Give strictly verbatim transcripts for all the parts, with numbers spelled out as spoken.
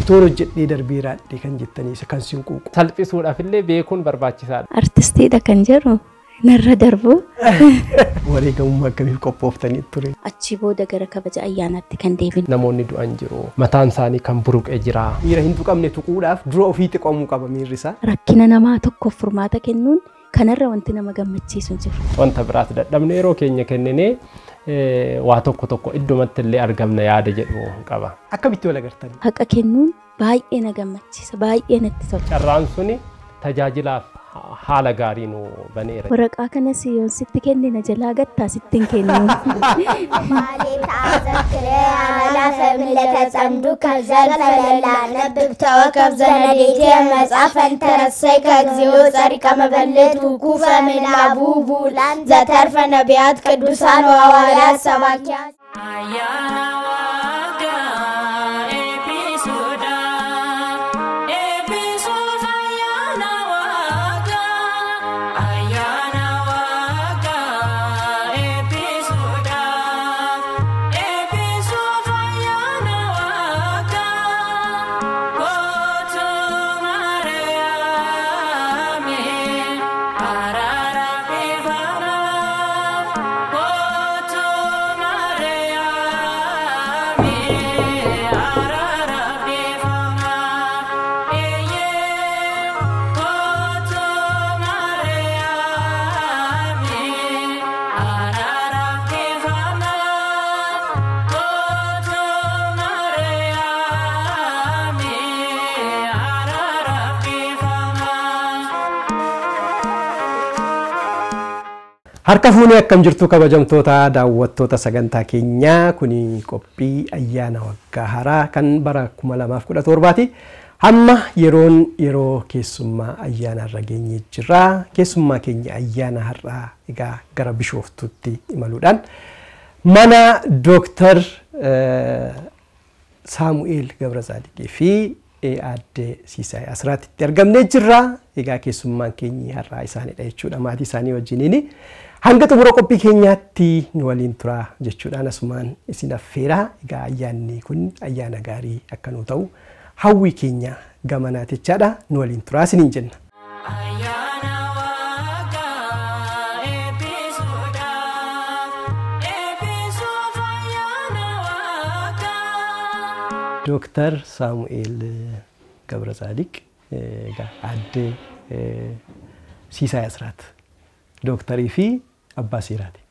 Otoo hojjedhee darbeeraadhe kan jettanii isa kan sin quuqu. Salphisuudhaaf illee beekuun barbaachisaadha. Artistiidha kan jedhu narra darbu. Wareegamummaa akkamiif qophooftanii ture? Achi booda gara kabaja ayyaanaatti kan deebine. Namoonni du'an jiru. Mataan isaanii kan buruqe jira. Miira hin tuqamne tuquudhaaf dura ofii xiqqoomuu qaba miirri isaa. Rakkina namaa tokkoof furmaata kennuun kanarra wanti nama gammachiisu jiru. Wanta biraas dadhabne yeroo keenya kenninee waa tokko tokko iddoomatti illee argamna yaada jedhu qaba. Akkamitti wal agartanii? Haqa kennuun baay'ee na gammachiisa, baay'ee natti tola. Carraan suni tajaajilaaf haala gaarii nu baneera. Waraqaa kanas yoon sitti kennina jalaa gattaa sittiin kennu. ማሌት አዘክሬ አላፈ ምለተ ጸምዱከ ዘልፈ ለላ ነብብ ተወከብ ዘነዴቴ መጻፈን ተረሰይ ከግዚኦ ጸሪቀ መበለቱ ኩፈ ምላቡ ቡላን ዘተርፈ ነቢያት ቅዱሳን ወሐዋርያት ሰባኪያን አያና ዋጋ ኤፒሶዳ ኤፒሶዳ አያና ዋጋ አያና ዋጋ ኤፒሶዳ ኤፒሶዳ አያና ዋጋ ጎቶ ማርያም አራራ ቢፋና ጎቶ ማርያም አራራ ቢፋና ኤየ ጎቶ ማርያም አራራ ቢፋና ጎቶ ማርያም አራራ ቢፋና Harka fuunee akkam jirtu kabajamtoota daawwattoota sagantaa keenyaa kuni qophii ayyaana waggaa haaraa kan bara kuma lamaaf kudha torbaati. Hamma yeroon yeroo keessummaa ayyaana irra geenyee jirra. Keessummaa keenya ayyaana har'aa egaa gara Bishooftuutti imaluudhaan mana Dooktar Saamu'eel Gabrazaadiqii fi aadde Siisaay Asraatitti argamnee jirra. Egaa keessummaan keenya har'aa isaanidha jechuudha. Maatii isaanii wajjiniini. Hanga xumura qophii keenyaatti nu waliin tura jechuudhaan asumaan isin affeeraa. Egaa ayyaanni kun ayyaana gaarii akka nu ta'u hawwii keenya gamanaati jechaadha. Nu waliin turaa isiniin jenna. ayyaana waaqa eebbisuudha eebbisuuf ayyaana waaqa. Dooktar Saamu'eel Gabrazaadiq egaa aadde Siisaay Asraat dooktarii fi abbaa seeraati.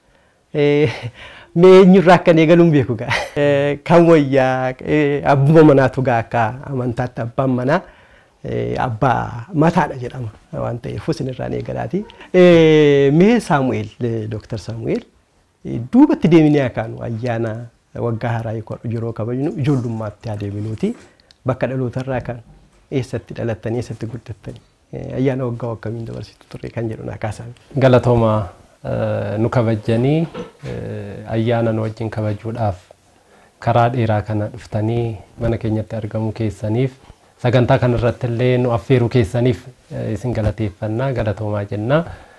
Mee eenyurraa akkan eegaluun beeku gaa. Kan wayyaa abbuma manaatu gaa akka amantaatti abbaan manaa abbaa mataadha jedhama waan ta'eef isinirraan eegalaati. Mee Saamu'eel Dooktar Saamu'eel duubatti deemnee akaanu ayyaana waggaa haaraa yeroo kabajnu ijoollummaatti adeeminuuti. Bakka dhalootarraa kan eessatti dhalattanii eessatti guddattanii ayyaana waggaa akkamiin dabarsitu turre kan jedhu naa kaasan. Galatooma nu kabajanii ayyaana nu wajjin kabajuudhaaf karaa dheeraa kana dhuftanii mana keenyatti argamuu keessaniif sagantaa kana irratti illee nu affeeruu keessaniif isin galateeffannaa galatoomaa jenna.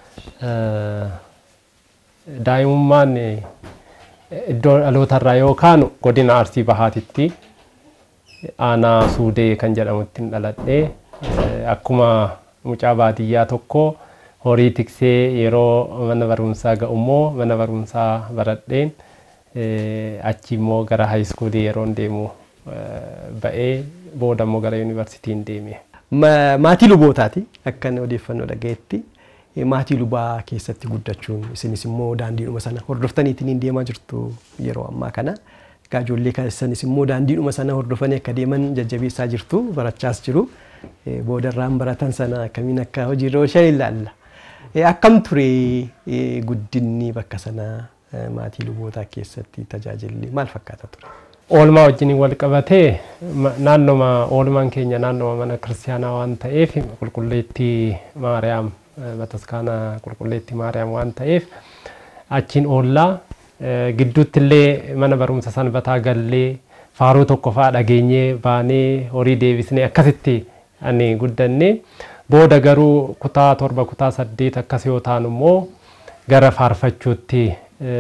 Daa'imummaan iddoo dhalootarraa yookaan godina Arsii Bahaatitti aanaa Suudee kan jedhamutti dhaladhee akkuma mucaa baadiyyaa tokko horii tiksee yeroo mana barumsaa ga'ummoo mana barumsaa baradheen achi immoo gara high school yeroo deemu ba'ee booda immoo gara yuunivarsiitiin deeme. Maatii lubootaati akkan odeeffannoo dhagayetti. Maatii lubaa keessatti guddachuun isinis immoo daandiidhuma sana hordoftaniitiin deemaa jirtu yeroo ammaa kana. Ijoollee keessanis immoo daandiidhuma sana hordofanii akka deeman jajjabeessaa jirtu barachaas jiru. Boodarraan baratan sana akkamiin akka hojiirra oolchan ilaalla. Akkam ture guddinni bakka sanaa maatii lubootaa keessatti tajaajilli maal fakkaata ture? Oolmaa wajjin wal qabatee naannoma oolmaan keenya naannoma mana kiristaanaa waan ta'eef qulqulleettii Maariyaam bataskaana qulqulleettii Maariyaam waan ta'eef achiin oollaa gidduutti illee mana barumsa sanbataa gallee faaruu tokko fa'aa dhageenyee baanee horii deebisnee akkasitti ani guddanne booda garuu kutaa torba kutaa saddeet akkas yoo taanu immoo gara faarfachuutti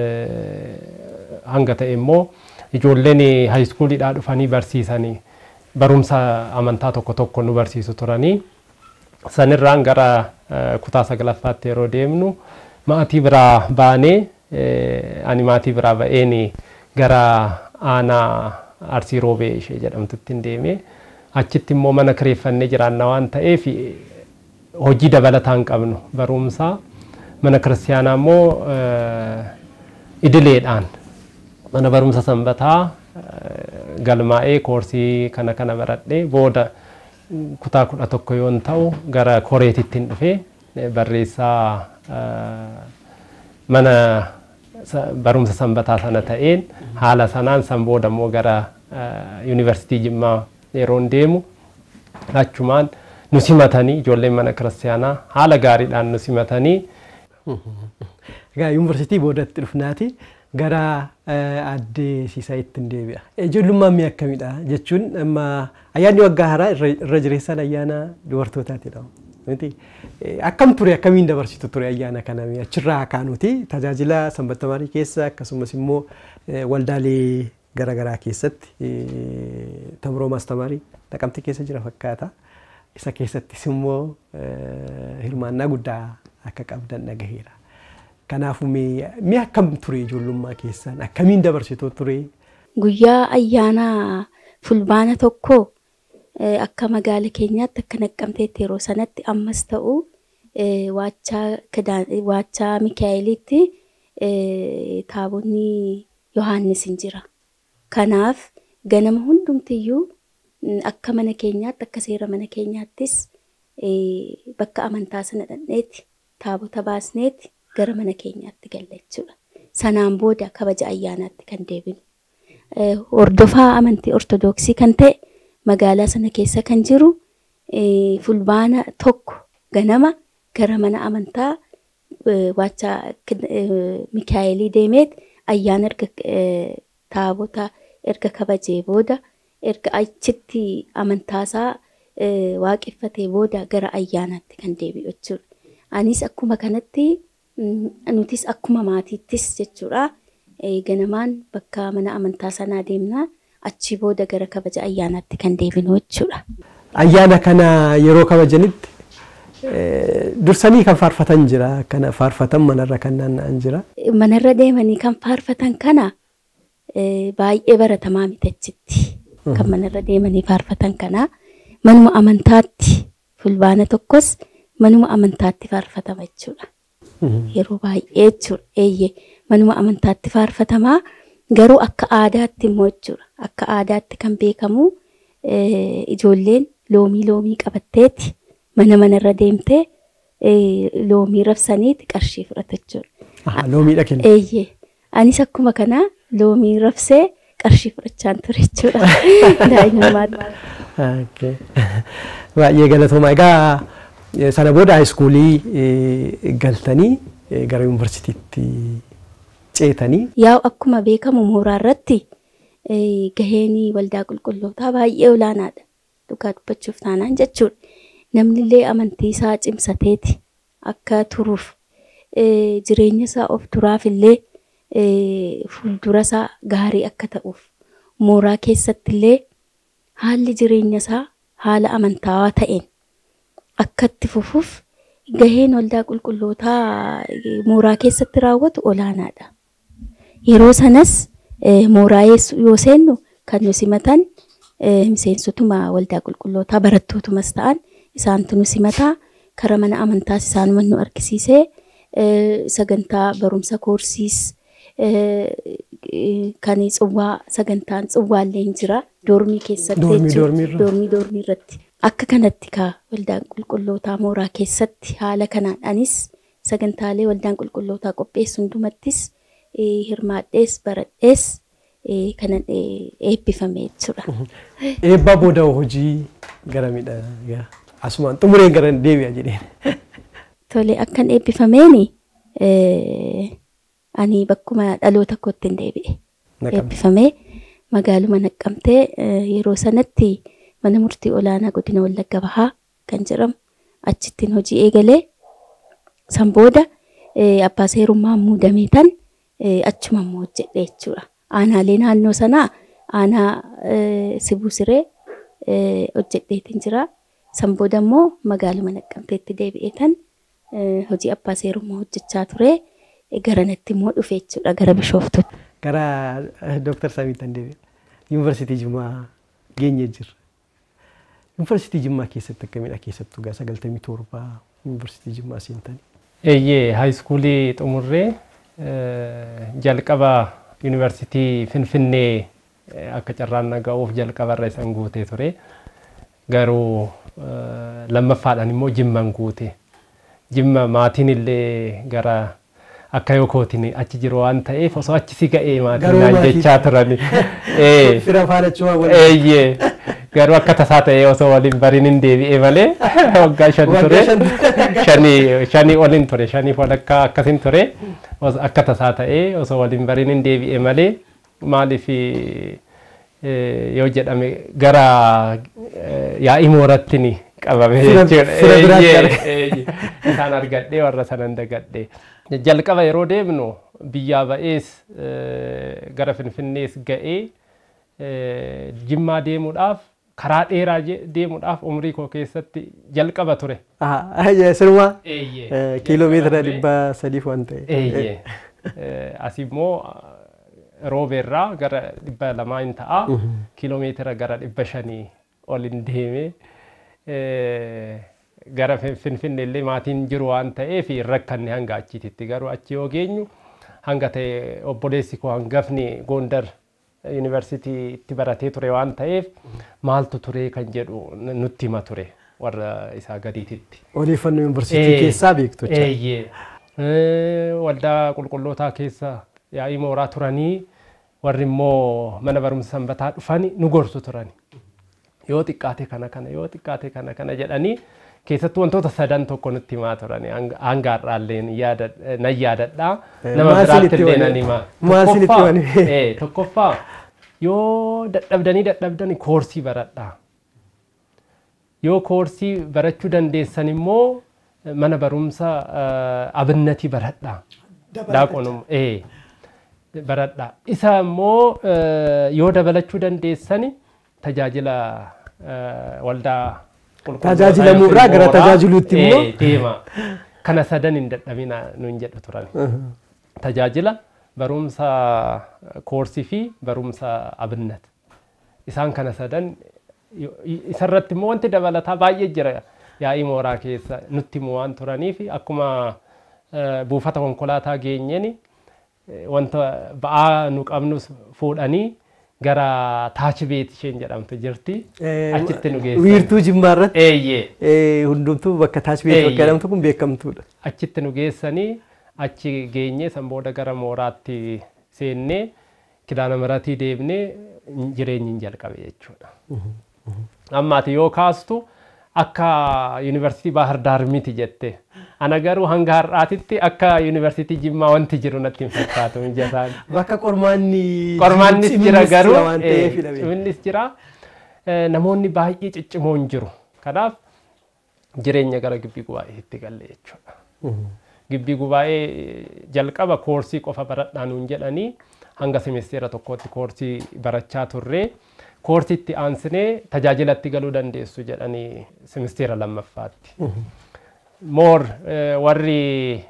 hanga ta'e immoo ijoolleen high schoolidhaa dhufanii barsiisanii barumsa amantaa tokko tokko nu barsiisu turanii sanirraan gara kutaa sagalaffaatti yeroo deemnu maatii biraa baanee ani maatii biraa ba'een gara aanaa Arsii Roobee ishee jedhamtutti deemee achitti immoo mana kireeffannee jiraanna waan ta'eef hojii dabalataan qabnu barumsa mana kiristaanaa immoo idileedhaan mana barumsa sanbataa galmaa'ee koorsii kana kana baradhee booda kutaa kudha tokko yoon ta'u gara koreetitti dhufee barreessaa mana barumsa sanbataa sana ta'een haala sanaan san booda immoo gara yuunivarsiitii Jimmaa yeroon deemu achumaan nu simatanii ijoolleen mana kiristaanaa haala gaariidhaan nu simatanii egaa yuunivarsiitii boodatti dhufnaati gara addee Siisaayitti deebi'a. Ijoollummaan mi akkamidha jechuun amma ayyaanni waggaa haaraa irra jireessaan ayyaana dubartootaatidha. Miti akkam ture akkamiin dabarsitu ture ayyaana kana achirraa kaanuti tajaajila sanbata maarii keessa akkasumas immoo waldaalee garaagaraa keessatti tamroo maastamaarii Naqamtee keessa jira fakkaata. Isa keessattis immoo hirmaannaa guddaa akka qabdan dhagaheera. Kanaafuu mi akkam ture ijoollummaa keessan akkamiin dabarsitu ture? Guyyaa ayyaana fulbaana tokko akka magaala keenyaatti akka Naqqamteetti yeroo sanatti ammas ta'u waachaa Mikaa'elitti taabonni Yohaannis hin jira. Kanaaf ganama hundumtiyyuu akka mana keenyaatti akka seera mana keenyaattis bakka amantaa sana dhaqneetti taabota baasneetti gara mana keenyaatti galle jechuudha. Sanaan booda kabaja ayyaanaatti kan deebinu. Hordofaa amantii ortodoksii kan ta'e magaalaa sana keessa kan jiru fulbaana tokko ganama gara mana amantaa waachaa Mikaa'elii deemeet ayyaana erga taabota erga kabajee booda erga achitti amantaasaa waaqeffatee booda gara ayyaanaatti kan deebi'u jechuudha. Anis akkuma kanatti nutis akkuma maatiittis jechuudha. Ganamaan bakka mana amantaa sanaa deemna achi booda gara kabaja ayyaanaatti kan deebinu jechuudha. Ayyaana kana yeroo kabajanitti dursanii kan faarfatan jira kana faarfatan manarra kan naanna'an jira. Manarra deemanii kan faarfatan kana baay'ee baratamaa mitachitti. Kan manarra deemanii faarfatan kana manuma amantaatti fulbaana tokkos manuma amantaatti faarfatama jechuudha. Yeroo baay'ee jechuudha. Eeyyee manuma amantaatti faarfatamaa garuu akka aadaatti immoo jechuudha. Akka aadaatti kan beekamu ijoolleen loomii loomii qabatteeti mana manarra deemtee loomii rabsaniiti qarshii fudhata jechuudha. Loomiidha kenna. Eeyyee anis akkuma kana loomii rabsee qarshii fudhachaan ture jechuudha. Daa'imummaatti. Baay'ee galatooma. Egaa sana booda haayiskuulii galtanii gara yuunivarsiitiitti ceetanii. Yaa akkuma beekamu mooraa irratti gaheen waldaa qulqullootaa baay'ee olaanaadha. Dhugaa dubbachuuf taanaan jechuudha. Namni illee amantii isaa cimsateeti akka turuuf jireenya isaa of duraaf illee fuuldura isaa gaarii akka ta'uuf mooraa keessatti illee haalli jireenya isaa haala amantaawaa ta'een akka itti fufuuf gaheen waldaa qulqullootaa mooraa keessatti raawwatu olaanaadha. Yeroo sanas mooraa yoo seennu kan nu simatan miseensotuma waldaa qulqullootaa barattootumas ta'an isaantu nu simataa karaa mana amantaas isaanuma nu argisiisee sagantaa barumsa koorsiis kan tsuwwaa sagantaan tsuwwaallee hin jira doormii keessatti jechuudha. Doormii doormii irratti akka kanatti ka waldaan qulqullootaa mooraa keessatti haala kanaan anis sagantaalee waldaan qulqullootaa qopheessu hundumattis hirmaadhees baradhees kanan eebbifame jechuudha. Eebbaa booda hojii garamidha. Asumaan xumureen gara deebi'a jedheen. Tole akkan eebbifameeni ani bakkuma dhaloota kootti hin deebi'e. Eebbifamee magaaluma Naqqamtee yeroo sanatti mana murtii olaanaa godina Wallagga Bahaa kan jedhamu achittiin hojii eegalee san booda abbaa seerummaa muudamee tan achuma immoo hojjedhe jechuudha. Aanaalee naannoo sanaa aanaa Sibuu Siree hojjedheetiin jira. San booda immoo magaaluma Naqqamteetti deebi'eetan hojii abbaa seerummaa hojjechaa ture. Garanatti immoo dhufe jechuudha gara Bishooftuutti. Gara Dooktar Samiitan deebi'e. Yuunivarsiitii Jimmaa geenye jirra. Yuunivarsiitii Jimmaa keessatti akkamidha keessattuu gaa sagaltamii torba Yuunivarsiitii Jimmaa seentanii? Eeyyee haayiskuulii xumurree jalqaba Yuunivarsiitii Finfinnee akka carraan naga'uuf jalqabarra isan guutee ture. Garuu lammaffaadhaan immoo Jimmaan guute. Jimma maatiin illee gara akka yookootiin achi jiru waan ta'eef osoo achi si ga'ee maatiin naan jechaa turani. Fira faadachuu waan eeyyee garuu akka tasaa ta'ee osoo waliin bariin hin deebi'ee malee waggaa shan ture. Shanii shanii oliin ture shanii walakkaa akkasin ture. Akka tasaa ta'ee osoo waliin bariin hin deebi'ee malee maaliif yoo jedhame gara yaa'ii moorattini qabame jechuudha. Isaan argadhee warra sanan dagadhee. Jalqaba yeroo deemnu biyyaa ba'ees gara Finfinnees ga'ee Jimmaa deemuudhaaf karaa dheeraa deemuudhaaf umrii koo keessatti jalqaba ture. Sirumaa kiiloomeetira dhibba sadiif waan ta'e. Eeyyee. Asii immoo roobeerraa gara dhibba lamaa hin ta'a. Kiiloomeetira gara dhibba shanii ol hin deeme. Gara Finfinnee illee maatiin jiru waan ta'eef rakkanne hanga achiititti garuu achi yoo geenyu hanga ta'e obboleessi koo hangafni Gondar Yuunivarsiitii itti baratee ture waan ta'eef maaltu ture kan jedhu nutti hima ture warra isaa gadiititti. Odeeffannoo Yuunivarsiitii keessaa beektu. Eeyyee. Waldaa qulqullootaa keessa yaa'ii mooraa turanii warri immoo mana barumsa sanbataa dhufanii nu gorsu turani. Yoo xiqqaate kana kana yoo xiqqaate kana kana jedhanii keessattuu wantoota sadan tokko nutti himaa turani hanga har'aallee nan yaadadha. Nama biraatti illee nan hima. Tokkoffaa yoo dadhabdanii dadhabdanii koorsii baradhaa. Yoo koorsii barachuu dandeessan immoo mana barumsa abinnatii baradhaa. Daaqonum ee baradhaa. Isa immoo yoo dabalachuu dandeessani tajaajila waldaa tajaajilamuurraa gara tajaajiluutti immoo deema. Kana sadan hin dadhabina nuun jedhu turan. Tajaajila barumsa koorsii fi barumsa abinnat. Isaan kana sadan isarratti immoo wanti dabalataa baay'ee jira yaa'ii mooraa keessa nutti immoo waan turanii fi akkuma buufata konkolaataa geenyeen wanta ba'aa nu qabnus fuudhanii gara taachi beet isheen jedhamtu jirti. Achitti nu geessan. Wiirtuu Jimmaa irratti. Eeyyee. Hundumtuu bakka taachi beet bakka jedhamtu kun beekamtuudha. Achitti nu geessanii achi geenyee san booda gara mooraatti seennee kidaana maratii deemnee jireenyi jalqabe jechuudha. Ammaati yoo kaastu akka Yuunivarsiitii Baahar Daar miti jette. Ana garuu hanga har'aatitti akka Yuunivarsiitii Jimmaa wanti jiru natti hin fakkaatu mijataan. Bakka qormaanni qormaannis jira garuu innis jira. Namoonni baay'ee ciccimoo hin jiru. Kanaaf jireenya gara gibbii gubaa'eetti galle jechuudha. Gibbii gubaa'ee jalqaba koorsii qofa baradhaa nuun jedhanii hanga semesteera tokkotti koorsii barachaa turre. Koorsiitti aansinee tajaajilatti galuu dandeessu jedhanii semesteera lammaffaatti. Moor warri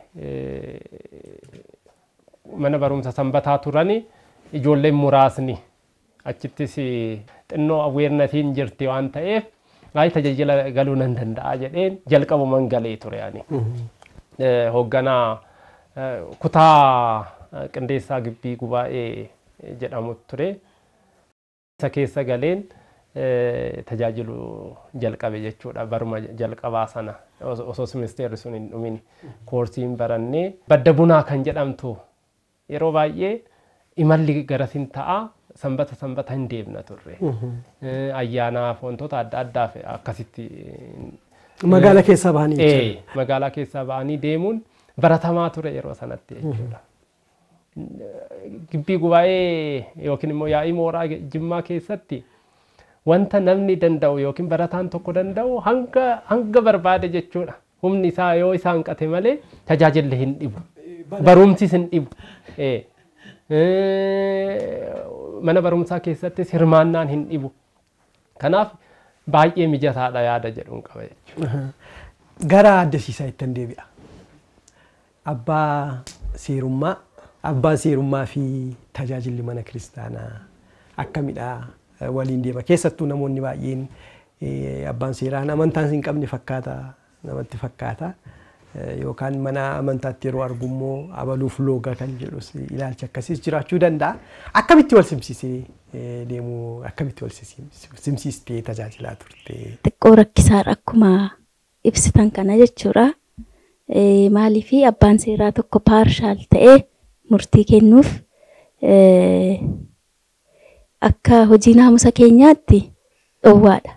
mana barumsa sanbataa turani ijoolleen muraasni achittis xinnoo aweernatiin jirti waan ta'eef ay tajaajila galuu nan danda'a jedheen jalqabuman galee ture ani. Hoogganaa kutaa qindeessaa gibbii gubaa'ee jedhamu ture. Isa keessa galeen tajaajilu jalqabe jechuudha baruma jalqabaa sana osoo semesteerri sun hin dhumin koorsiin barannee badda bunaa kan jedhamtu yeroo baay'ee imalli garasin ta'a sanbata sanbata hin deemna turre. Ayyaanaaf wantoota adda addaaf akkasitti magaalaa keessaa bahanii jechuudha. Magaalaa keessaa bahanii deemuun baratamaa ture yeroo sanatti jechuudha. Gibbii gubaa'ee yookiin immoo yaa'ii mooraa Jimmaa keessatti wanta namni danda'u yookiin barataan tokko danda'u hanga hanga barbaade jechuudha. Humni isaa yoo isaa hanqate malee tajaajilli hin dhibu. Barumsis hin dhibu. Mana barumsaa keessattis hirmaannaan hin dhibu. Kanaaf baay'ee mijataadha yaada jedhuun qaba jechuudha. Gara addasiisaa ittiin deebi'a. Abbaa seerummaa abbaan seerummaa fi tajaajilli mana kiristaanaa akkamidha waliin deema. Keessattuu namoonni baay'een abbaan seeraan amantaan hin qabne fakkaata namatti fakkaata. Yookaan mana amantaatti yeroo argu immoo abaluuf looga kan jedhus ilaalcha akkasiis jiraachuu danda'a. Akkamitti wal simsiisee deemuu akkamitti wal simsiistee tajaajilaa turte? Xiqqoo rakkisaadha akkuma ibsitan kana jechuudha. Maaliif abbaan seeraa tokko paarshaal ta'ee murtii kennuuf akka hojii naamusa keenyaatti dhowwaadha.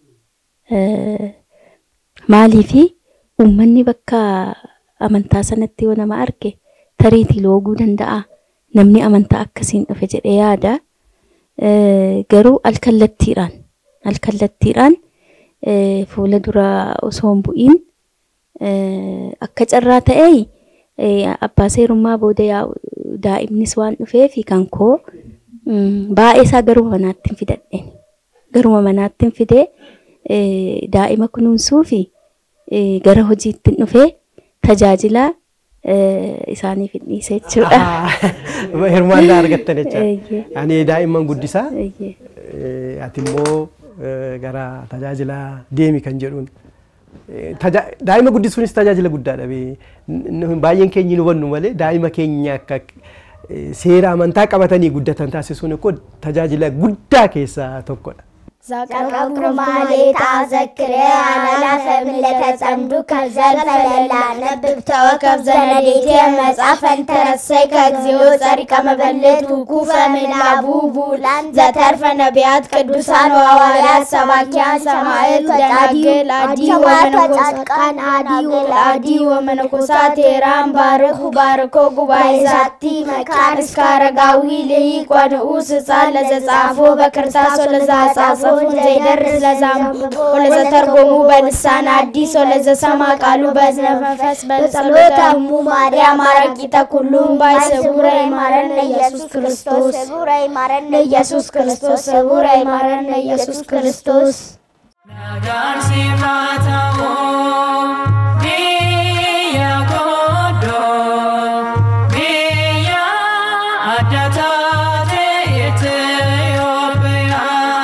Maaliif uummanni bakka amantaa sanatti yoo nama arge tariitii looguu danda'a. Namni amantaa akkasiin dhufe jedhee yaada. Garuu alkallattiidhaan alkallattiidhaan fuula dura osoo hin bu'iin akka carraa ta'ee abbaa seerummaa booda yaa'u daa'imnis waan dhufeef kan koo baay'ee isaa garuma manaatti hin fidadheen. Garuma manaatti hin fidee daa'ima kunuunsuu fi gara hojiitti dhufee tajaajila isaaniif dhiisee jechuudha. Hirmaannaa argattan jechuudha. Ani daa'imman guddisaa ati immoo gara tajaajila deemi kan jedhuun. Daa'ima guddisuunis tajaajila guddaadha. Baay'een keenya hin hubannu malee daa'ima keenya akka seera amantaa qabatanii guddatan taasisuun tajaajila guddaa keessaa tokkodha. Zakakru malita zakriya ala familata tsamduka zalfalala nabibta wakaf zanaditi mazafan tarassayka gziyo tsarika maballetu kufa min abubulan zatarfa nabiyat ቅዱሳን ወሐዋርያት ሰባኪያን ሰማዕት ደናግል አዲ ወመነኮሳት አዲ ወመነኮሳት ቴራን ባርኩ ባርኮ ጉባኤ ዛቲ መካን እስከ አረጋዊ ልሂቅ ወንዑስ ሕፃን ለዘጻፎ በክርታስ ወለዘጻፎ زيدرس لزام ولذا ترجموا بلسان عديس ولذا سما قالوا بزن فنفس بلسلوتا أمو ماريا ماركيتا كلهم باي سبورة إمارن يسوس كريستوس سبورة إمارن يسوس كريستوس سبورة إمارن يسوس كريستوس نجار صفاته بيا قدو بيا عدتات إثيوبيا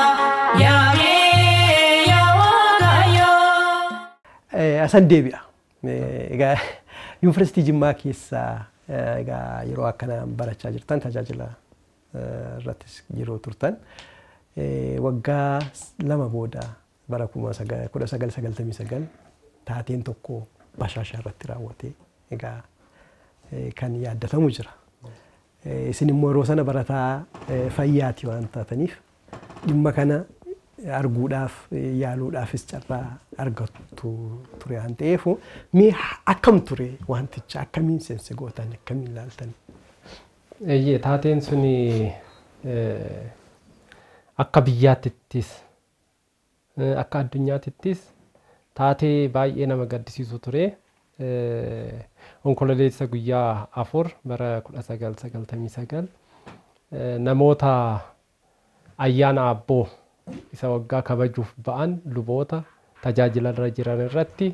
Asan deebi'a. Egaa yuunivarsiitii Jimmaa keessaa egaa yeroo akkana barachaa jirtan tajaajila irrattis yeroo turtan waggaa lama booda bara kudha sagal sagaltamii sagal taateen tokko Bashaashaa irratti raawwate egaa kan yaaddatamu jira. Isin immoo yeroo sana barataa fayyaati waan taataniif dhimma kana arguudhaaf yaaluudhaafis carraa argattu ture waan ta'eef mee akkam ture wanticha akkamiin seense gootan akkamiin ilaaltan? Eeyyee taateen suni akka biyyaatittis akka addunyaatittis taatee baay'ee nama gaddisiisu ture. Onkololeessa guyyaa afur bara kudha sagal sagaltamii sagal namoota ayyaana abboo isa waggaa kabajuuf ba'an luboota tajaajila irra jiran irratti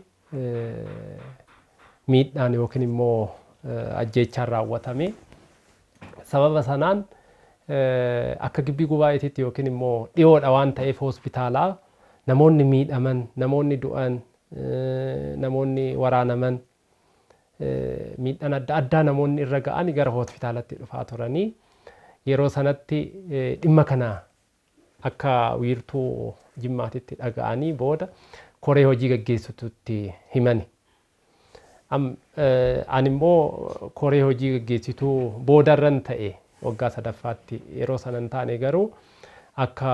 miidhaan yookiin immoo ajjeechaan raawwatame. Sababa sanaan akka gibbii gubaa'eetitti yookiin immoo dhiyoodha waan ta'eef hospitaalaa namoonni miidhaman, namoonni du'an, namoonni waraanaman, miidhaan adda addaa namoonni irra ga'an gara hospitaalatti dhufaa turanii yeroo sanatti dhimma kana akka wiirtuu Jimmaatitti dhaga'anii booda koree hojii gaggeessitutti himani. Ani immoo koree hojii gaggeessituu boodarran ta'e waggaa sadaffaatti yeroo sanan taane garuu akka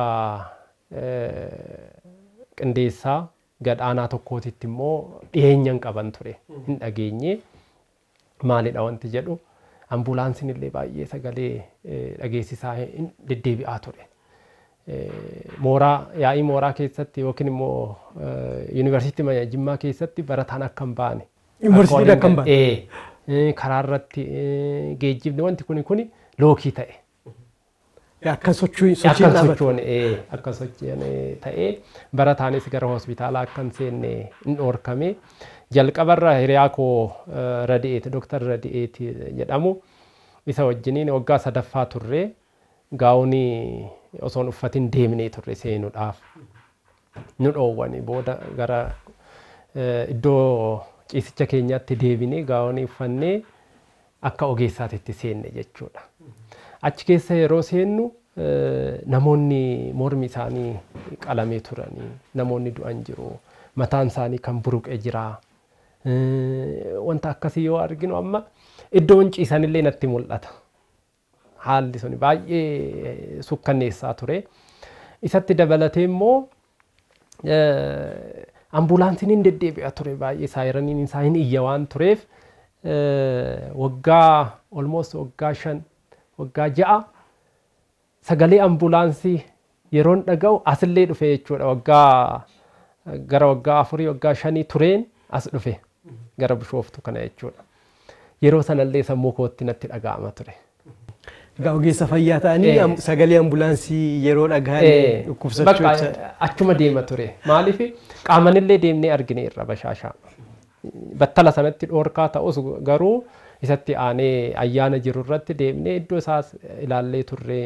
qindeessaa gadhaanaa tokkootitti immoo dhiheenyan qaban ture hin dhageenye maalidha wanti jedhu ambulaansiin illee baay'ee sagalee dhageessisaa deddeebi'aa ture. Mooraa yaa'ii mooraa keessatti yookiin immoo yuunivarsiitii Jimmaa keessatti barataan akka hin baane. Yuunivarsiitiin akka hin baane. Karaa irratti geejjibni wanti kuni kuni lookii ta'e. Akka sochii akka sochii dhaabatu. sochoon ee akka sochoon ta'ee barataanis gara hospitaalaa akka hin seenne hin dhorkame jalqabarra hiriyaa koo Radi'eet Dr. Radi'eet jedhamu isa wajjiniin waggaa sadaffaa turre gaawonii osoon uffatin deemnee turre seenuudhaaf nu dhoowwani booda gara iddoo ciisicha keenyaatti deebinee gaawonii uffannee akka ogeessaatitti seenne jechuudha. Achi keessa yeroo seennu namoonni mormi isaanii qalamee turanii namoonni du'an jiru mataan isaanii kan buruqee jira wanta akkasii yoo arginu amma iddoon ciisanillee natti mul'ata. Haalli sun baay'ee sukkanneessaa ture. Isatti dabalatee immoo ambulaansiin hin deddeebi'a ture baay'ee saayiraniin isaa hin iyya waan tureef waggaa almost waggaa shan waggaa ja'a sagalee ambulaansii yeroon dhaga'u asillee dhufe jechuudha. Waggaa gara waggaa afurii waggaa shanii tureen as dhufe gara Bishooftuu kana jechuudha. Yeroo sanallee sammuu kootti natti dhaga'ama ture. Egaa ogeessa fayyaa ta'anii sagalee ambulaansii yeroo dhaga'an dhukkubsachuu achuma deema ture. Maaliif qaamanillee deemnee argineerra bashaashaa. Battala sanatti dhoorkaa ta'us garuu isatti aanee ayyaana jiru irratti deemnee iddoo isaas ilaallee turre.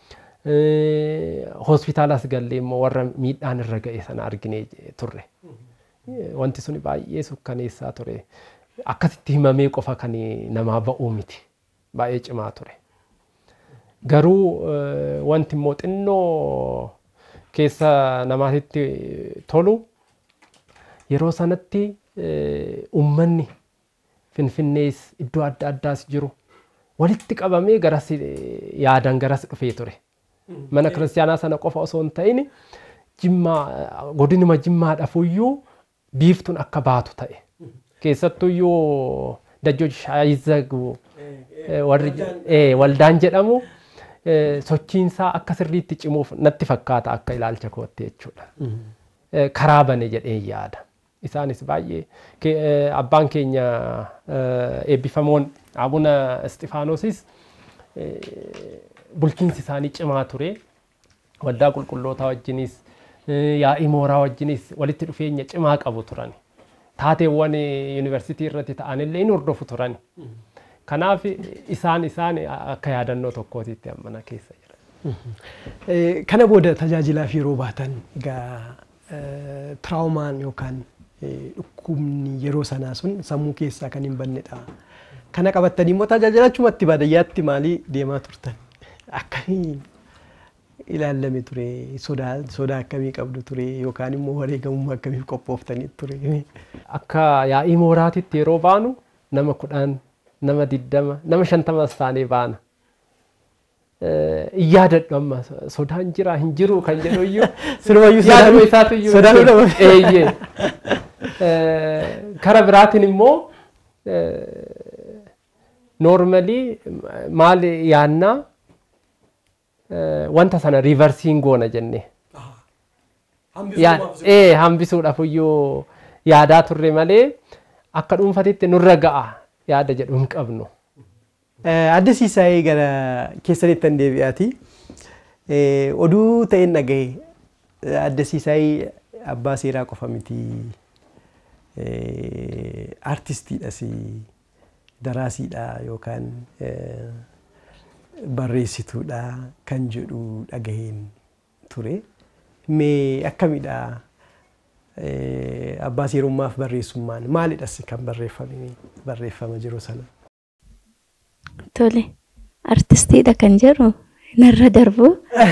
Hospitaalas gallee immoo warra miidhaan irra ga'e sana arginee turre. Wanti suni baay'ee sukkaneessaa ture. Akkasitti himamee qofa kan namaa ba'uu miti. Baay'ee cimaa ture. Garuu wanti immoo xinnoo keessa namaatitti tolu yeroo sanatti uummanni Finfinnees iddoo adda addaas jiru walitti qabamee garas yaadan garas dhufee ture. Mana kiristaanaa sana qofa osoo hin ta'in Jimmaa godinuma Jimmaadhaafuyyuu biiftuun akka baatu ta'e. Keessattuyyuu Dajjoo Shaayizagu warri waldaan jedhamu sochiinsaa akka sirriitti cimuuf natti fakkaata akka ilaalcha kootti jechuudha. Karaa bane jedhee yaada. Isaanis baay'ee abbaan keenya eebbifamoon Abuna Isxifaanosis bulchiinsi isaanii cimaa ture. Waldaa qulqullootaa wajjinis yaa'ii mooraa wajjinis walitti dhufeenya cimaa qabu turan. Taateewwan yuunivarsiitii irratti ta'anillee hin hordofu turan. Kanaaf isaan isaan akka yaadannoo tokkootitti ammana keessa jira. Kana booda tajaajilaaf yeroo baatan egaa tiraawomaan yookaan dhukkubni yeroo sanaa sun sammuu keessaa kan hin bannedha. Kana qabattanii immoo tajaajilachumatti baadiyyaatti maalii deemaa turtan? Akkamiin ilaalame ture? Sodaa sodaa akkamii qabdu ture? Yookaan immoo wareegamummaa akkamiif qophooftanii ture? Akka yaa'ii mooraatitti yeroo baanu nama kudhan nama diddama nama shantamas taanee baana. Yaadadhu amma sodaan jira hin jiru kan jedhu iyyuu Sirumayyuu yaaduma isaatu iyyuu sodaanuu nama eeyyee. Kara biraatiin immoo normally maal yaannaa wanta sana riivarsiin goona jennee. Ee hambisuudhaaf iyyuu yaadaa turre malee akka dhuunfatitti nurra ga'a yaada jedhu hin qabnu. Adda Siisaayee gara keessanitti hin deebi'aati. Oduu ta'een dhagaye Adda Siisaayee abbaa seeraa qofa miti. Artistiidhas daraasiidha yookaan barreessituudha kan jedhu dhagaheen ture. Mee akkamidha abbaa seerummaaf barreessummaan maalidhas kan barreeffame barreeffama jiru sana? Tole, artistiidha kan jedhu narra darbu.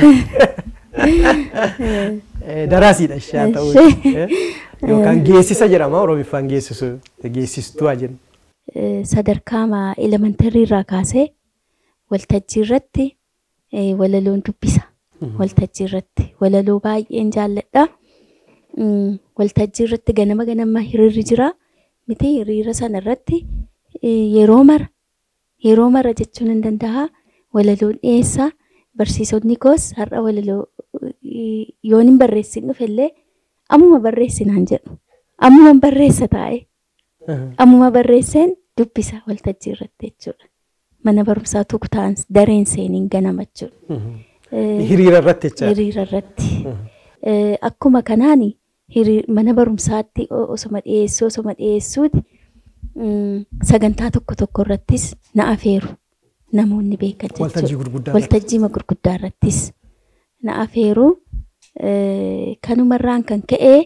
Daraasiidha ishaa ta'uu yookaan geessisa jedhama Oromiffaan geessisu geessistuu jenna. Sadarkaa elementarii irraa kaasee waltajjii irratti walaloon dubbisa. Waltajjii irratti walaloo baay'een jaalladha. Waltajjii irratti ganama ganama hiriirri jira. Miti hiriira sana irratti yeroo mara yeroo mara jechuun hin danda'a. Walaloon dhiyeessaa barsiisonni koos har'a walaloo yoon hin barreessin dhufellee ammuma barreessinaan jedhu. Ammuma barreessa taa'e. Ammuma barreesseen dubbisa waltajjii irratti jechuudha. Mana barumsaa tukutaan dareen seeniin ganama jechuudha. hiriira irratti jecha. Hiriira irratti. Akkuma kanaani mana barumsaatti osoma dhiyeessuu osoma dhiyeessuuti sagantaa tokko tokko irrattis na afeeru namoonni beekan jechuudha. Waltajjii gurguddaa. Waltajjii gurguddaa irrattis na afeeru kanumarraan kan ka'e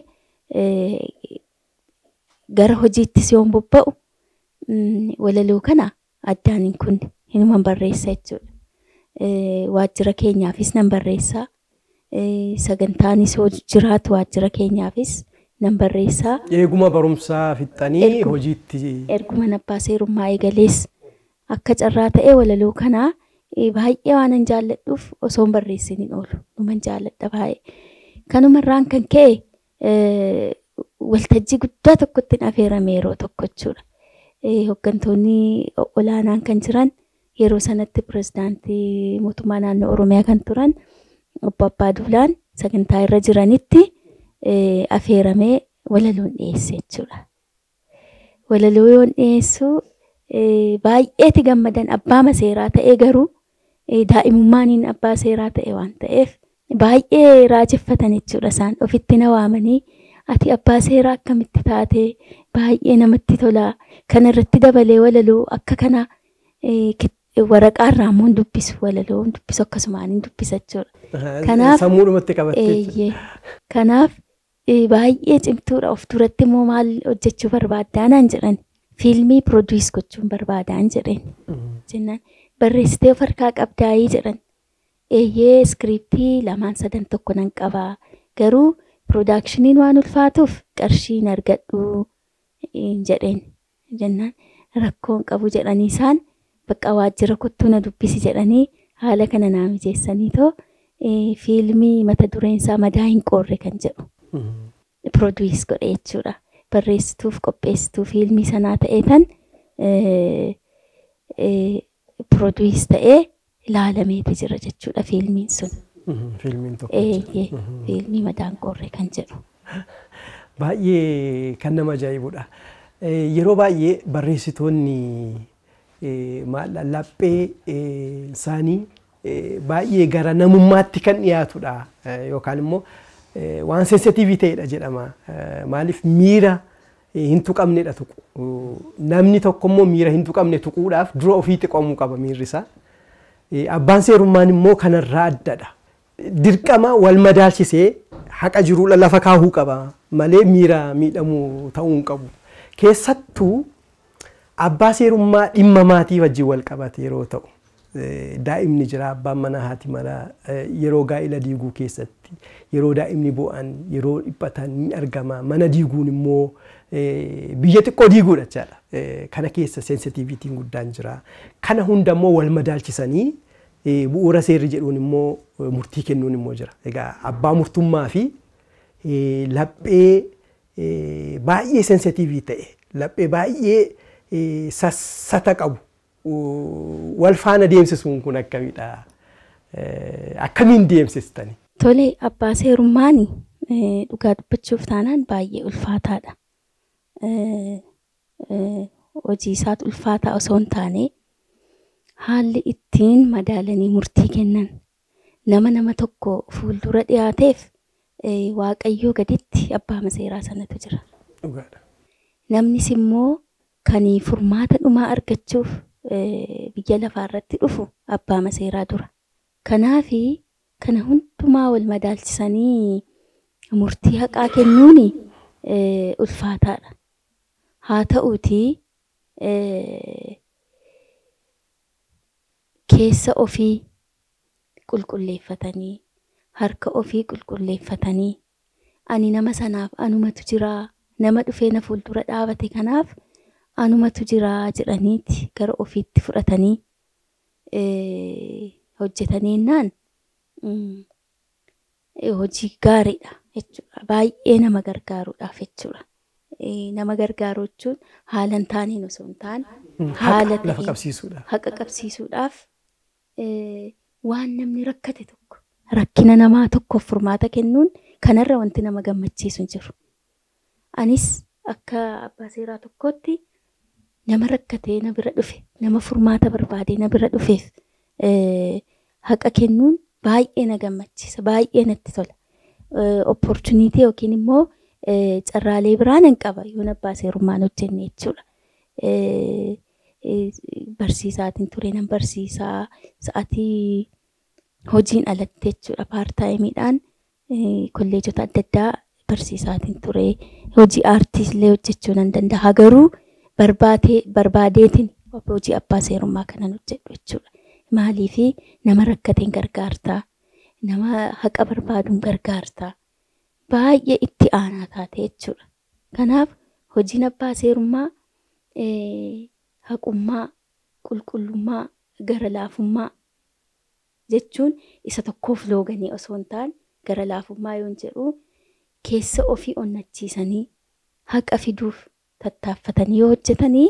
gara hojiittis yoon bobba'u walaloo kana addaan hin kunne hinuman barreessa jechuudha. Waajjira keenyaafis nan barreessaa. Sagantaanis jiraatu waajjira keenyaafis nan barreessaa. Eeguma barumsaa fixxanii hojiitti. Erguma abbaa seerummaa eegalees akka carraa ta'ee walaloo kanaa baay'ee waan an jaalladhuuf osoo hin barreessin hin oolu. Numan jaalladha baay'ee. Kanumarraan kan ka'e waltajjii guddaa tokkotti afeerame yeroo tokko jechuudha. Hooggantoonni olaanaan kan jiran yeroo sanatti pirezidaantii mootummaa naannoo Oromiyaa kan turan obbo Abbaa Duulaan sagantaa irra jiranitti afeeramee walaloon dhiyeesse jechuudha. Walaloo yoon dhiyeessu baay'eeti gammadan abbaa maseeraa ta'ee garuu daa'imummaaniin abbaa seeraa ta'e waan ta'eef baay'ee raajeffatan jechuudha isaan ofitti na waamanii ati abbaa seeraa akkamitti taate baay'ee namatti tola kana irratti dabalee walaloo akka kana waraqaarraa immoo dubbisu walaloo dubbisu akkasumaan dubbisa jechuudha. Kanaaf sammuudhumatti qabattee. Kanaaf baay'ee cimtuudha of duratti immoo maal hojjechuu barbaaddaa naan jedhan fiilmii produce gochuun barbaadaan jedheen jennaan barreessitee of harkaa qabdaayii jedhan eeyyee iskiriiptii lamaan sadan tokko nan qabaa garuu piroodaakshiniin waan ulfaatuuf qarshiin argadhu jedheen jennaan rakkoon qabu jedhanii isaan bakka waajjira kottuu na dubbisi jedhanii haala kana naa mijeessanii too fiilmii mata dureensaa madaa hin qoorre kan jedhu produce godhe jechuudha. Barreessituuf qopheessituu fiilmii sanaa ta'ee tan produce ta'ee ilaalameeti jira jechuudha fiilmiin sun. Fiilmiin tokko. Fiilmii madaan qoorre kan jedhu. Baay'ee kan nama ajaa'ibudha. Yeroo baay'ee barreessitoonni laphee isaanii baay'ee gara namummaatti kan dhiyaatudha yookaan immoo waan sensitiivii ta'edha jedhama. Maaliif miira hin tuqamnedha tuqu. Namni tokko immoo miira hin tuqamne tuquudhaaf dura ofii xiqqoomuu qaba miirri isaa. Abbaan seerummaan immoo kanarraa addadha. Dirqama wal madaalchisee haqa jiruudha lafa kaahuu qaba malee miira miidhamuu ta'uu hin qabu. Keessattuu abbaa seerummaa dhimma maatii wajjin wal qabate yeroo ta'u daa'imni jira abbaan manaa haati manaa yeroo gaa'ila diiguu keessatti yeroo daa'imni bo'an yeroo dhiphatan ni argama mana diiguun immoo biyya xiqqoo diiguudha jechaadha. Kana keessa sensitiivitiin guddaan jira. Kana hunda immoo wal madaalchisanii bu'uura seerri jedhuun immoo murtii kennuun immoo jira. Egaa abbaa murtummaa fi laphee baay'ee sensitiivii ta'e laphee baay'ee sassata qabu wal faana deemsisuun kun akkamidha? Akkamiin deemsistani? Tole abbaa seerummaan dhugaa dubbachuuf taanaan baay'ee ulfaataadha. Hojii isaatu ulfaataa osoo hin taane haalli ittiin madaalanii murtii kennan nama nama tokko fuuldura dhiyaateef waaqayyoo gaditti abbaa maseeraa sanatu jira. Namnis immoo kan furmaata dhumaa argachuuf biyya lafaa irratti dhufu abbaa maseeraa dura. Kanaafi kana hundumaa wal madaalchisanii murtii haqaa kennuun ulfaataadha. Haa ta'uutii keessa ofii qulqulleeffatanii harka ofii qulqulleeffatanii ani nama sanaaf anumatu jiraa nama dhufee na fuuldura dhaabate kanaaf anumatu jiraa jedhaniiti gara ofiitti fudhatanii hojjetaniinnaan hojii gaariidha jechuudha. Baay'ee nama gargaaruudhaaf jechuudha. Nama gargaaruu jechuun haala hin taaneen osoo hin taane haala lafa qabsiisuudhaaf haqa qabsiisuudhaaf waan namni rakkate tokko rakkina namaa tokkoof furmaata kennuun kanarra wanti nama gammachiisu hin jiru. Anis akka abbaa seeraa tokkotti nama rakkatee na bira dhufe nama furmaata barbaade na bira dhufeef haqa kennuun baay'ee na gammachiisa baay'ee natti tola opportunity yookiin immoo carraalee biraan hin qaba yoon abbaa seerummaan hojjenne jechuudha. Barsiisaatiin ture nan barsiisaa sa'aatii hojiin alatti jechuudha paartaayimiidhaan kolleejota adda addaa barsiisaatiin ture hojii aartiillee hojjechuu nan danda'a garuu barbaadee barbaadeetiin hojii abbaa seerummaa kanan hojjedhu jechuudha. Maaliifi nama rakkateen gargaartaa nama haqa barbaaduun gargaartaa baay'ee itti aanaa taate jechuudha. Kanaaf hojiin abbaa seerummaa haqummaa qulqullummaa gara laafummaa jechuun isa tokkoof looganii osoo hin taane gara laafummaa yoon jedhu keessa ofii onnachiisanii haqa fiduuf tattaaffatanii yoo hojjetanii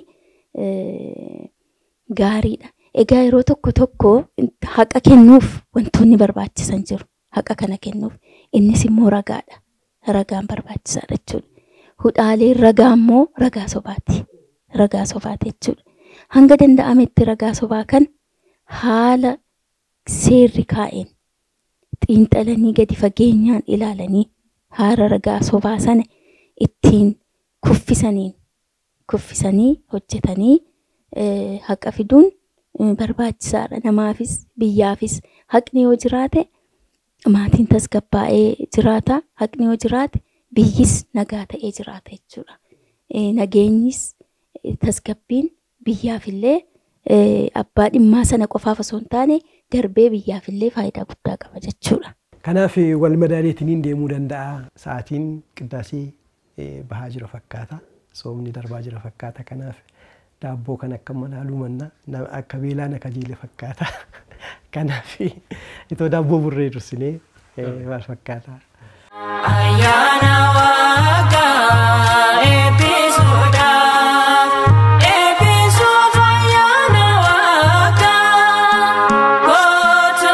gaariidha. Egaa yeroo tokko tokko haqa kennuuf wantoonni barbaachisan jiru. Haqa kana kennuuf innis immoo ragaadha. Ragaan barbaachisaadha jechuudha. Hudhaaleen ragaa immoo ragaa sobaati. Ragaa sobaati jechuudha. Hanga danda'ametti ragaa sobaa kan haala seerri kaa'een xiinxalanii gadi fageenyaan ilaalanii haala ragaa sobaa sana ittiin kuffisaniin kuffisanii hojjetanii haqa fiduun barbaachisaadha. Namaafis biyyaafis haqni yoo jiraate maatiin tasgabbaa'ee jiraata. Haqni yoo jiraate biyyis nagaa ta'ee jiraata jechuudha. Nageenyis tasgabbiin biyyaafillee abbaa dhimmaa sana qofaaf osoo hin taane darbee biyyaafillee faayidaa guddaa qaba jechuudha. Kanaaf wal madaaleetiin deemuu danda'a. Sa'aatiin qiddaasii bahaa jira fakkaata. Soomni darbaa jira fakkaata. Kanaaf daabboo kan akka manaaluu manna akka beelaan akka jiile fakkaata. Kanaaf itoo daabboo burree dursinee maal fakkaata? Ayyaana Waaqaa eebbisuudhaaf eebbisuuf ayyaana Waaqaa kootu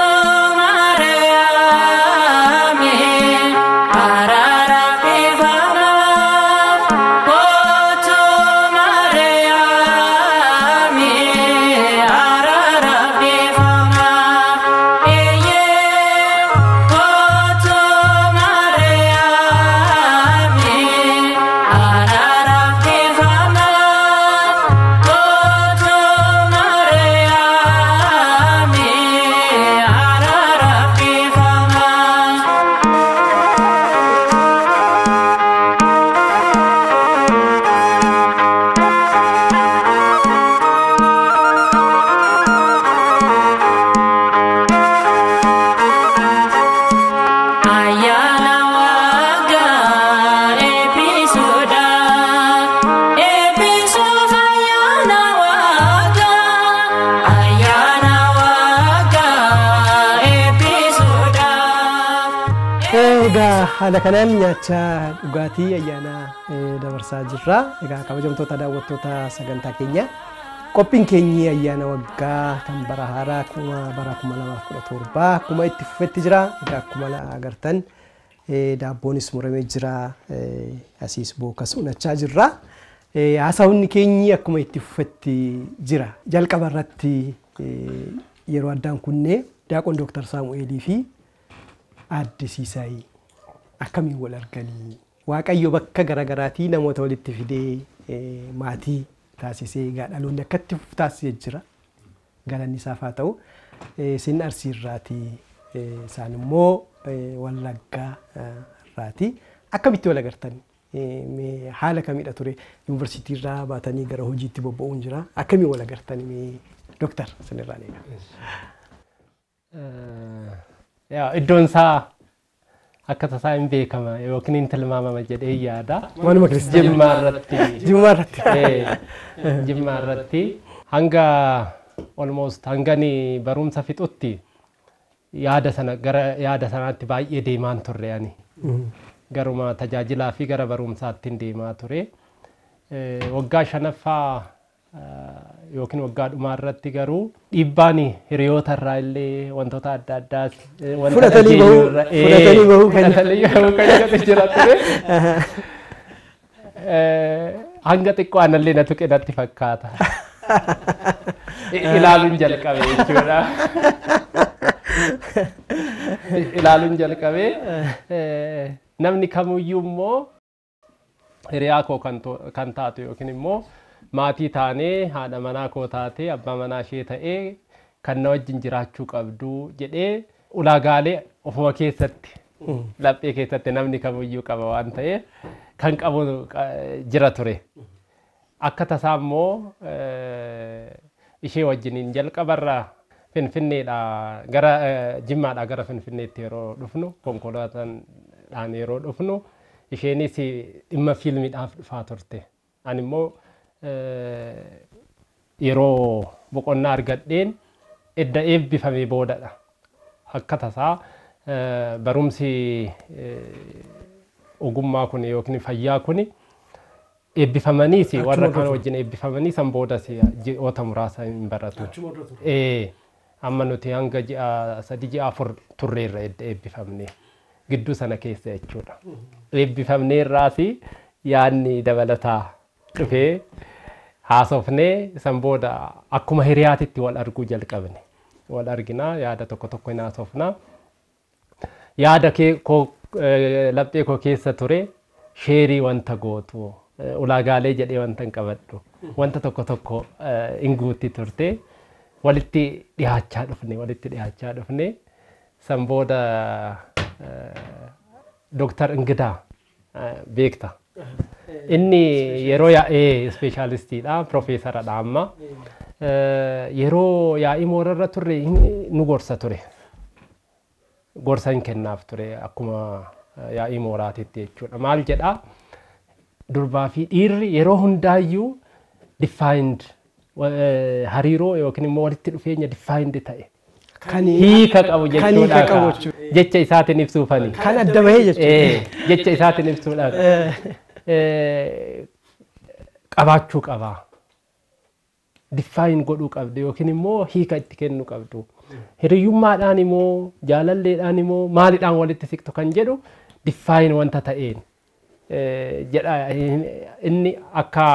Maariyaami araaraaf dhiifamaaf kootu Maariyaami araaraaf dhiifamaaf eeyyee kootu Maariyaami araaraaf dhiifamaaf kootu Maariyaami araaraaf dhiifamaaf. Ayyaana Waaqaa eebbisuudhaaf eebbisuuf ayyaana Waaqaa ayyaana Waaqaa eebbisuudhaaf. Egaa haala kanaan nyaata dhugaatii ayyaanaa dabarsaa jirra. Egaa kabajamtoota daawwattoota sagantaa keenya qophiin keenya ayyaana waggaa kan bara haaraa kuma bara kuma lamaaf kudha torba akkuma itti fufetti jira. Egaa akkuma agartan daabboonis muramee jira. Asiis bookas unachaa jirra. Haasawni keenya akkuma itti fufetti jira. Jalqaba irratti yeroo addaan kunnee daaqoon Dooktar Saamu'eelii fi Aadde Siisaay akkamiin wal arganii Waaqayyo bakka garaagaraatii namoota walitti fidee maatii taasisee egaa dhaloonni akkatti taasisee jira. Galanni isaaf haa ta'u. Isin Arsii irraatii isaan immoo Wallaggaa irraatii akkamitti wal agartanii? Haala kamiidha ture? Yuunivarsiitii irraa baatanii gara hojiitti bobba'uun jira. Akkamiin wal agartanii Dooktar isinirraan eegaa? Yaa iddoon isaa akka tasaa hin beekama yookiin hin tilmaamama jedhee yaada. Waanuma keessa Jimmaa irratti Jimmaa irratti Jimmaa irratti hanga almost hangani barumsa fixutti yaada sana gara yaada sanaatti baay'ee deemaan turre ani. Garuma tajaajilaa fi gara barumsaatti deemaa ture. Waggaa shanaffaa yookiin waggaa dhumaa irratti garuu dhiibbaan hiriyoota irraa illee wantoota adda addaa fudhatanii bahuu fudhatanii bahuu kan jira ture. Hanga xiqqoo anallee na tuqe natti fakkaata. Ilaaluun jalqabe jechuudha. ilaaluun jalqabee namni kamuyyuu immoo hiriyaa koo kan taatu yookiin immoo maatii taanee haadha manaa koo taatee abbaa manaa ishee ta'ee kan na wajjin jiraachuu qabdu jedhee ulaagaalee ofuma keessatti laphee keessatti namni kamuyyuu qaba waan ta'eef kan qabu jira ture. Akka tasaa immoo ishee wajjiniin jalqabarraa Finfinneedha gara Jimmaadha gara Finfinneetti yeroo dhufnu konkolaataadhaan yeroo dhufnu isheenis dhimma fiilmiidhaaf dhufaa turte. Ani immoo yeroo boqonnaa argadheen edda eebbifamee boodadha. Akka tasaa barumsi ogummaa kun yookiin fayyaa kun eebbifamaniis warra kan wajjin eebbifamanii san boodas ji'oota muraasa hin baratu. Eh amma nuti hanga ji'a sadii ji'a afur turreerra edda eebbifamne gidduu sana keessa jechuudha. Eebbifamnee irraas yaadni dabalataa dhufee haasofnee san booda akkuma hiriyaatitti wal arguu jalqabne. Wal arginaa yaada tokko tokko hin haasofnaa. Yaada kee koo laphee koo keessa ture sheerii wanta gootu ulaagaalee jedhee wanta hin qabadhu wanta tokko tokko hin guutti turte walitti dhiyaachaa dhufne walitti dhiyaachaa dhufne san booda Doktar Ingidaa beekta. Inni yeroo yaa'ee ispeeshaalistiidha piroofeesaradha amma yeroo yaa'ii moorarra turre nu gorsa ture. Gorsa hin kennaaf ture akkuma yaa'ii mooraatitti jechuudha. Maal jedhaa durbaa fi dhiirri yeroo hundaayyuu defined hariiroo yookiin immoo walitti dhufeenya defined ta'e. Hiika qabu jechuudha. Jecha isaatiin ibsuufani. Kan adda bahee jechuudha. Jecha isaatiin ibsuudhaan. Qabaachuu qabaa. Define godhuu qabdu yookiin immoo hiika itti kennuu qabdu. Hiriyyummaadhaan immoo jaalalleedhaan immoo maaliidhaan walitti siqtu kan jedhu define wanta ta'een jedha inni akka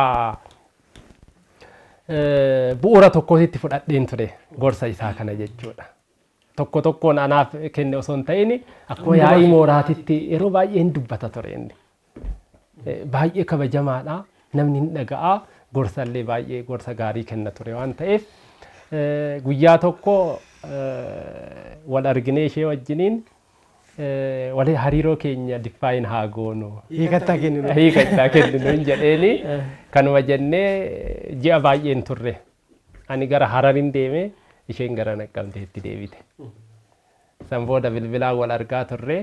bu'uura tokkootti fudhadheen ture gorsa isaa kana jechuudha. Tokko tokkoon anaaf kenne osoo hin ta'in akkuma yaa'ii mooraatitti yeroo baay'ee hin dubbata ture inni. Baay'ee kabajamaadha namni hin dhaga'a gorsallee baay'ee gorsa gaarii kenna ture waan ta'eef guyyaa tokko wal arginee ishee wajjiniin wal hariiroo keenya define haa goonu. Hiikattaa kenninu. Hiikattaa kenninu hin jedheeni kanuma jennee ji'a baay'een turre. Ani gara Hararin deemee isheen gara Naqqamteetti deebite. San booda bilbilaan wal argaa turre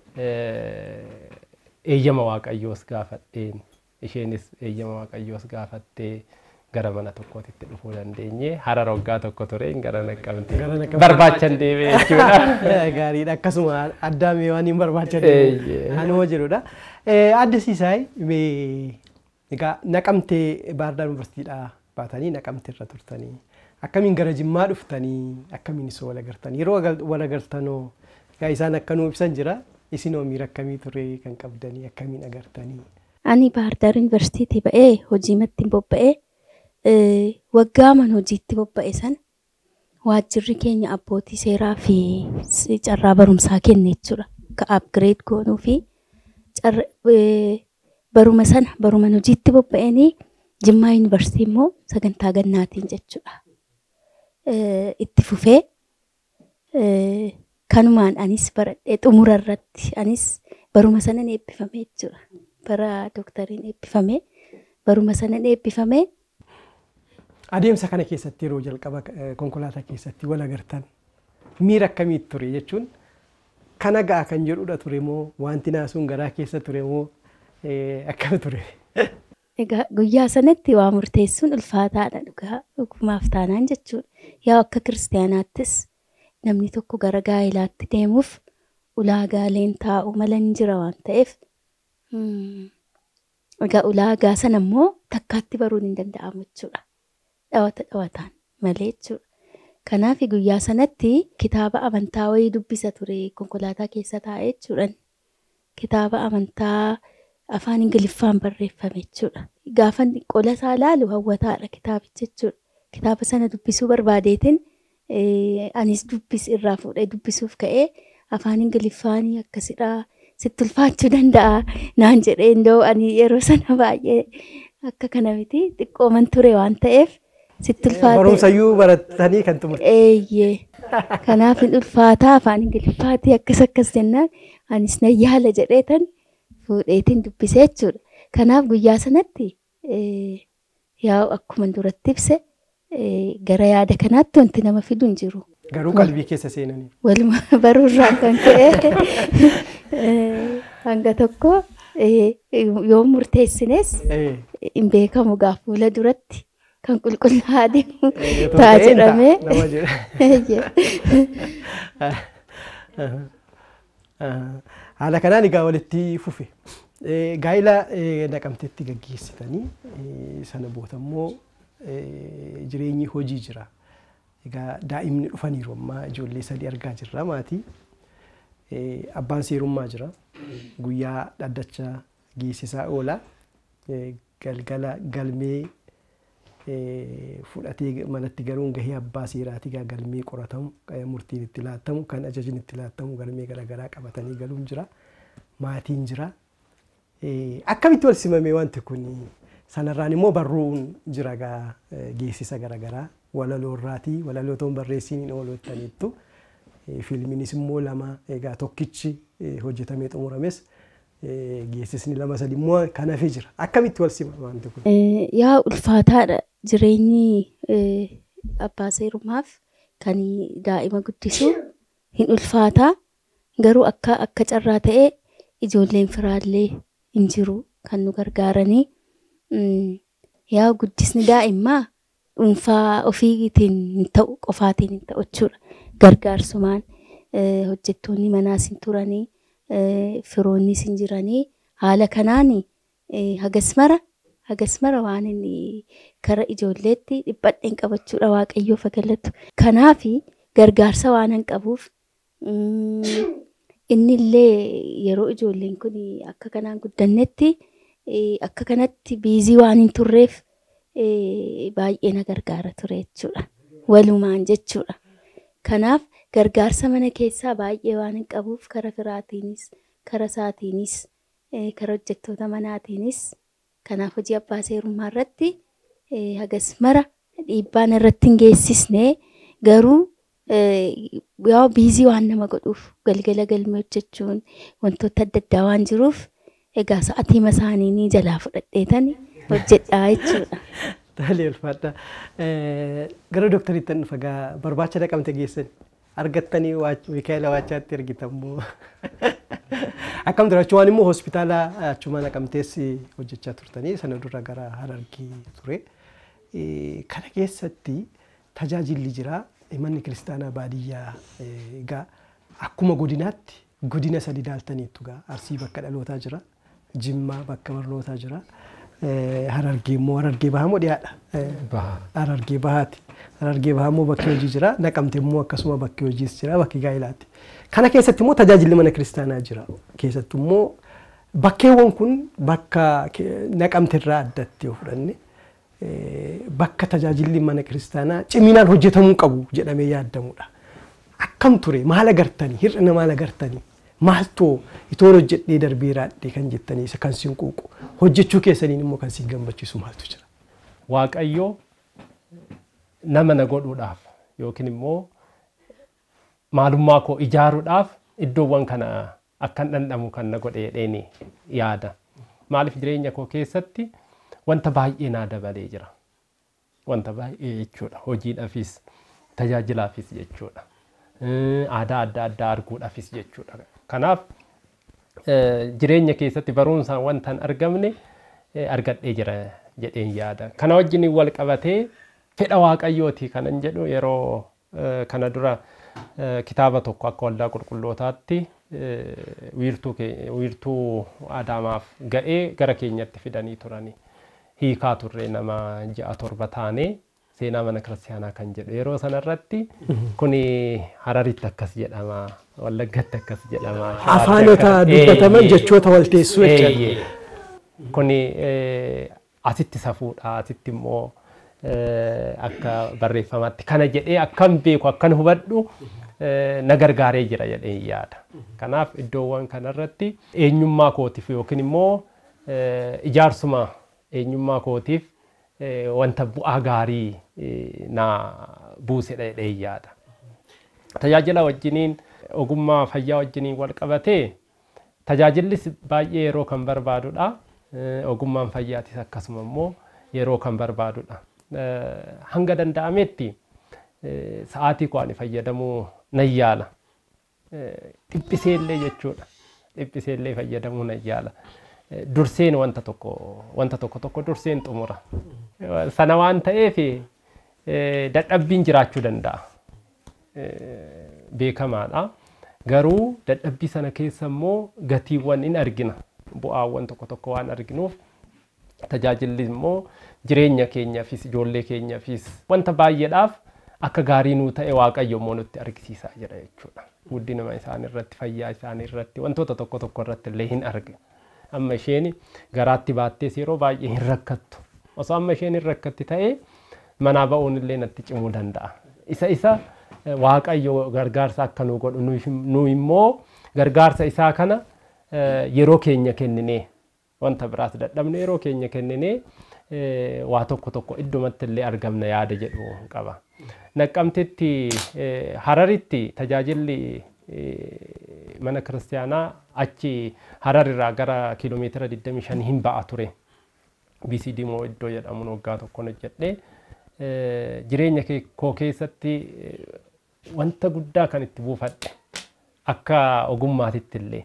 eeyyama Waaqayyoos gaafadheen isheenis eeyyama Waaqayyoos gaafattee gara mana tokkootti dhufuu dandeenye Harar waggaa tokko ture gara Naqqamtee barbaachan deemee jechuudha. Gaariidha akkasuma addaamee waan hin barbaachan deemee anuma jirudha. Adda Siisaay egaa Naqamtee Baahirdaar Yuunivarsiitiidhaa baatanii Naqamtee irra turtanii akkamiin gara Jimmaa dhuftanii akkamiin isoo wal agartanii yeroo wal agartanoo egaa isaan akkanuu ibsan jira isinoo miira akkamii ture kan qabdanii akkamiin agartanii. Ani Baahirdaar Yuunivarsiitii ba'ee hojiimatti bobba'ee waggaa man hojiitti bobba'e san waajjirri keenya abbootii seeraa fi carraa barumsaa kenne jechuudha. Ka upgrade goonuu fi baruma sana baruma hojiitti bobba'anii Jimmaa Yuunivarsiitii immoo sagantaa gannaatiin jechuudha. Itti fufee kanumaan anis baradhee xumura irratti anis baruma sanan eebbifamee jechuudha. Bara doktariin eebbifamee baruma sanan eebbifamee. Adeemsa kana keessatti yeroo jalqaba konkolaataa keessatti wal agartan miira akkamiitti ture jechuun kana ga'a kan jedhudha ture moo wanti naasuun garaa keessa ture moo akkam ture? Egaa guyyaa sanatti waa murteessuun ulfaataadha dhugaa dhugumaaf taanaan jechuudha. Yaa akka kiristaanaattis namni tokko gara gaa'ilaatti deemuuf ulaagaaleen taa'u mala hin jira waan ta'eef egaa ulaagaa sana immoo takkaatti baruun hin danda'amu jechuudha. Dhawata dhawataan malee jechuudha. Kanaaf guyyaa sanatti kitaaba amantaa wayii dubbisa ture konkolaataa keessa taa'ee jechuudha. Kitaaba amantaa afaan Ingiliffaan barreeffame jechuudha. Gaafa qola isaa ilaalu hawwataadha kitaabicha jechuudha. Kitaaba sana dubbisuu barbaadeetiin anis dubbis irraa fuudhee dubbisuuf ka'ee afaan Ingiliffaanii akkasidhaa sitti ulfaachuu danda'a naan jedhee indoo ani yeroo sana baay'ee akka kana miti xiqqooman ture waan ta'eef sitti ulfaate. Barumsayyuu baratanii kan xumurte. Eeyyee. Kanaaf hin ulfaataa afaan Ingiliffaatii akkas akkas jennaan anis nan yaala jedheetan fuudheetiin dubbisee jechuudha. Kanaaf guyyaa sanatti yaa akkuma duratti ibse gara yaada kanaatti wanti nama fidu hin jiru. Garuu qalbii keessa seenanii. Waluma baruurraa kan ka'e hanga tokko yoo murteessines hin beekamu gaa fuula duratti kan qulqullaa'aa deemu ta'a jedhamee. Haala kanaan egaa walitti fufe. Gaa'ila Naqamteetti gaggeessitanii sana booda immoo jireenyi hojii jira. Egaa daa'imni dhufaniiru amma ijoollee sadii argaa jirra maatii. Abbaan seerummaa jira. Guyyaa dhaddacha geessisaa oola. Galgala galmee fudhatee manatti garuun gahee abbaa seeraatii galmee qoratamu murtiin itti laatamu kan ajajni itti laatamu galmee garaagaraa qabatanii galuun jira. Maatiin jira. Akkamitti wal simamee wanti kun sanarraan immoo barruun jira gaa geessisa garaagaraa walaloo irraatii walaloo ta'uun barreessiniin oolotaniittu fiilmiinis immoo lama egaa tokkichi hojjetamee xumurames geessisni lama sadi immoo kan hafee jira. Akkamitti wal simama wanti kun? Yaa ulfaataadha jireenyi abbaa seerummaaf kan daa'ima guddisuu hin ulfaataa garuu akka akka carraa ta'ee ijoolleen firaallee hin jiru kan nu gargaaranii yaa guddisni daa'immaa dhuunfaa ofiitiin hin ta'u qofaatiin hin ta'u jechuudha. Gargaarsumaan hojjettoonni manaas hin turanii firoonnis hin jiranii haala kanaan hagas mara hagas mara waan inni kara ijoolleetti dhiphadheen qabachuudha waaqayyoof galatu. Kanaaf gargaarsa waan hin qabuuf inni illee yeroo ijoolleen kun akka kanaan guddannetti akka kanatti biizii waan hin turreef baay'ee na gargaara ture jechuudha. Walumaan jechuudha. Kanaaf gargaarsa mana keessaa baay'ee waan hin qabuuf kara firaatiinis kara isaatiinis kara hojjettoota manaatiinis kanaaf hojii abbaa seerummaa irratti hagas mara dhiibbaan irratti hin geessisne garuu yaa biizii waan nama godhuuf galgala galmee hojjechuun wantoota adda addaa waan jiruuf egaa sa'aatii masaanii ni jalaa fudhadheetani hojjedhaa jechuudha. Taalee ulfaadha. Gara doktariitti dhufa gaa barbaacha Naqamte geessan argattanii Mikaa'ela Waachaatti argitammoo akkam ture achumaan immoo hospitaala achuma Naqamtees hojjechaa turtanii sana dura gara Harargee ture. Kana keessatti tajaajilli jira. Manni kiristaanaa baadiyyaa egaa akkuma godinaatti godina sadi daaltaniitu gaa Arsii bakka dhalootaa jira. Jimmaa bakka barnootaa jira. Harargee immoo Harargee bahaa moo dhiyaadha? Harargee bahaati. Harargee bahaa immoo bakki hojii jira. Naqamte immoo akkasuma bakki hojiis jira bakki gaa'ilaatti. Kana keessatti immoo tajaajilli mana kiristaanaa jira. Keessatti immoo bakkeewwan kun bakka Naqamte irraa addatti yoo fudhanne bakka tajaajilli mana kiristaanaa ciminaan hojjetamuu qabu jedhamee yaadamudha. Akkam ture maal agartanii hir'ina maal agartanii maaltu itoon hojjedhee darbeeraadhee kan jettanii isa kan sin quuqu hojjechuu keessaniin immoo kan sin gammachiisu maaltu jira? Waaqayyoo nama na godhuudhaaf yookiin immoo maalummaa koo ijaaruudhaaf iddoowwan kana akkan dhandhamu kan na godheedheeni yaada. Maaliif jireenya koo keessatti wanta baay'ee naa dabalee jira. Wanta baay'ee jechuudha. Hojiidhaafis tajaajilaafis jechuudha. Aadaa adda addaa arguudhaafis jechuudha. Kanaaf jireenya keessatti barumsaan wanta hin argamne argadhee jira jedheen yaada. Kana wajjin wal qabatee fedha Waaqayyooti kanan jedhu yeroo kana dura kitaaba tokko akka waldaa qulqullootaatti wiirtuu wiirtuu Adaamaaf ga'ee gara keenyatti fidanii turani. Hiikaa turre nama ja'a torba taanee seenaa mana kiristaanaa kan jedhu yeroo sanarratti kuni Hararitti akkas jedhama Wallaggatti akkas jedhama afaanota dubbataman jechoota wal teessuu jechuudha. Kuni asitti safuudha asitti immoo akka barreeffamaatti kana jedhee akkam beeku akkan hubadhu na gargaaree jira jedhee yaada. Kanaaf iddoowwan kanarratti eenyummaa kootiif yookiin immoo ijaarsuma eenyummaa kootiif wanta bu'aa gaarii na buusedha jedhee yaada. Tajaajila wajjiniin ogummaa fayyaa wajjiniin wal qabatee tajaajillis baay'ee yeroo kan barbaadudha. Ogummaan fayyaatis akkasuma immoo yeroo kan barbaadudha. Hanga danda'ametti sa'aatii ko'anii fayyadamuu nan yaala. Dhiphiseellee jechuudha. Dhiphiseellee fayyadamuu nan yaala. Durseen wanta tokko wanta tokko tokko durseen xumura. Sana waan ta'eef dadhabbiin jiraachuu danda'a. Beekamaadha. Garuu dadhabbii sana keessa immoo gatiiwwan in argina. Bu'aawwan tokko tokko waan arginuuf tajaajilli immoo jireenya keenyaafis ijoollee keenyaafis wanta baay'eedhaaf akka gaarii nuu ta'e Waaqayyo immoo nutti argisiisaa jira jechuudha. Guddina isaanii irratti fayyaa isaanii irratti wantoota tokko tokko irratti illee hin argina. Amma isheen garaatti baattees yeroo baay'ee hin rakkattu. Osoo amma isheen hin rakkatti ta'ee manaa ba'uun illee natti cimuu danda'a. Isa isa Waaqayyo gargaarsa akka nuu godhu nu immoo gargaarsa isaa kana yeroo keenya kenninee wanta biraas dadhabne yeroo keenya kenninee waa tokko tokko iddumatti illee argamna yaada jedhu qaba. Naqqamtetti Hararitti tajaajilli mana kiristaanaa achi Hararirraa gara kiiloomeetira digdamii shan hin ba'a ture. B C D moo iddoo jedhamuun waggaa tokkoon hojjedhee jireenya koo keessatti wanta guddaa kan itti buufadhe akka ogummaatitti illee.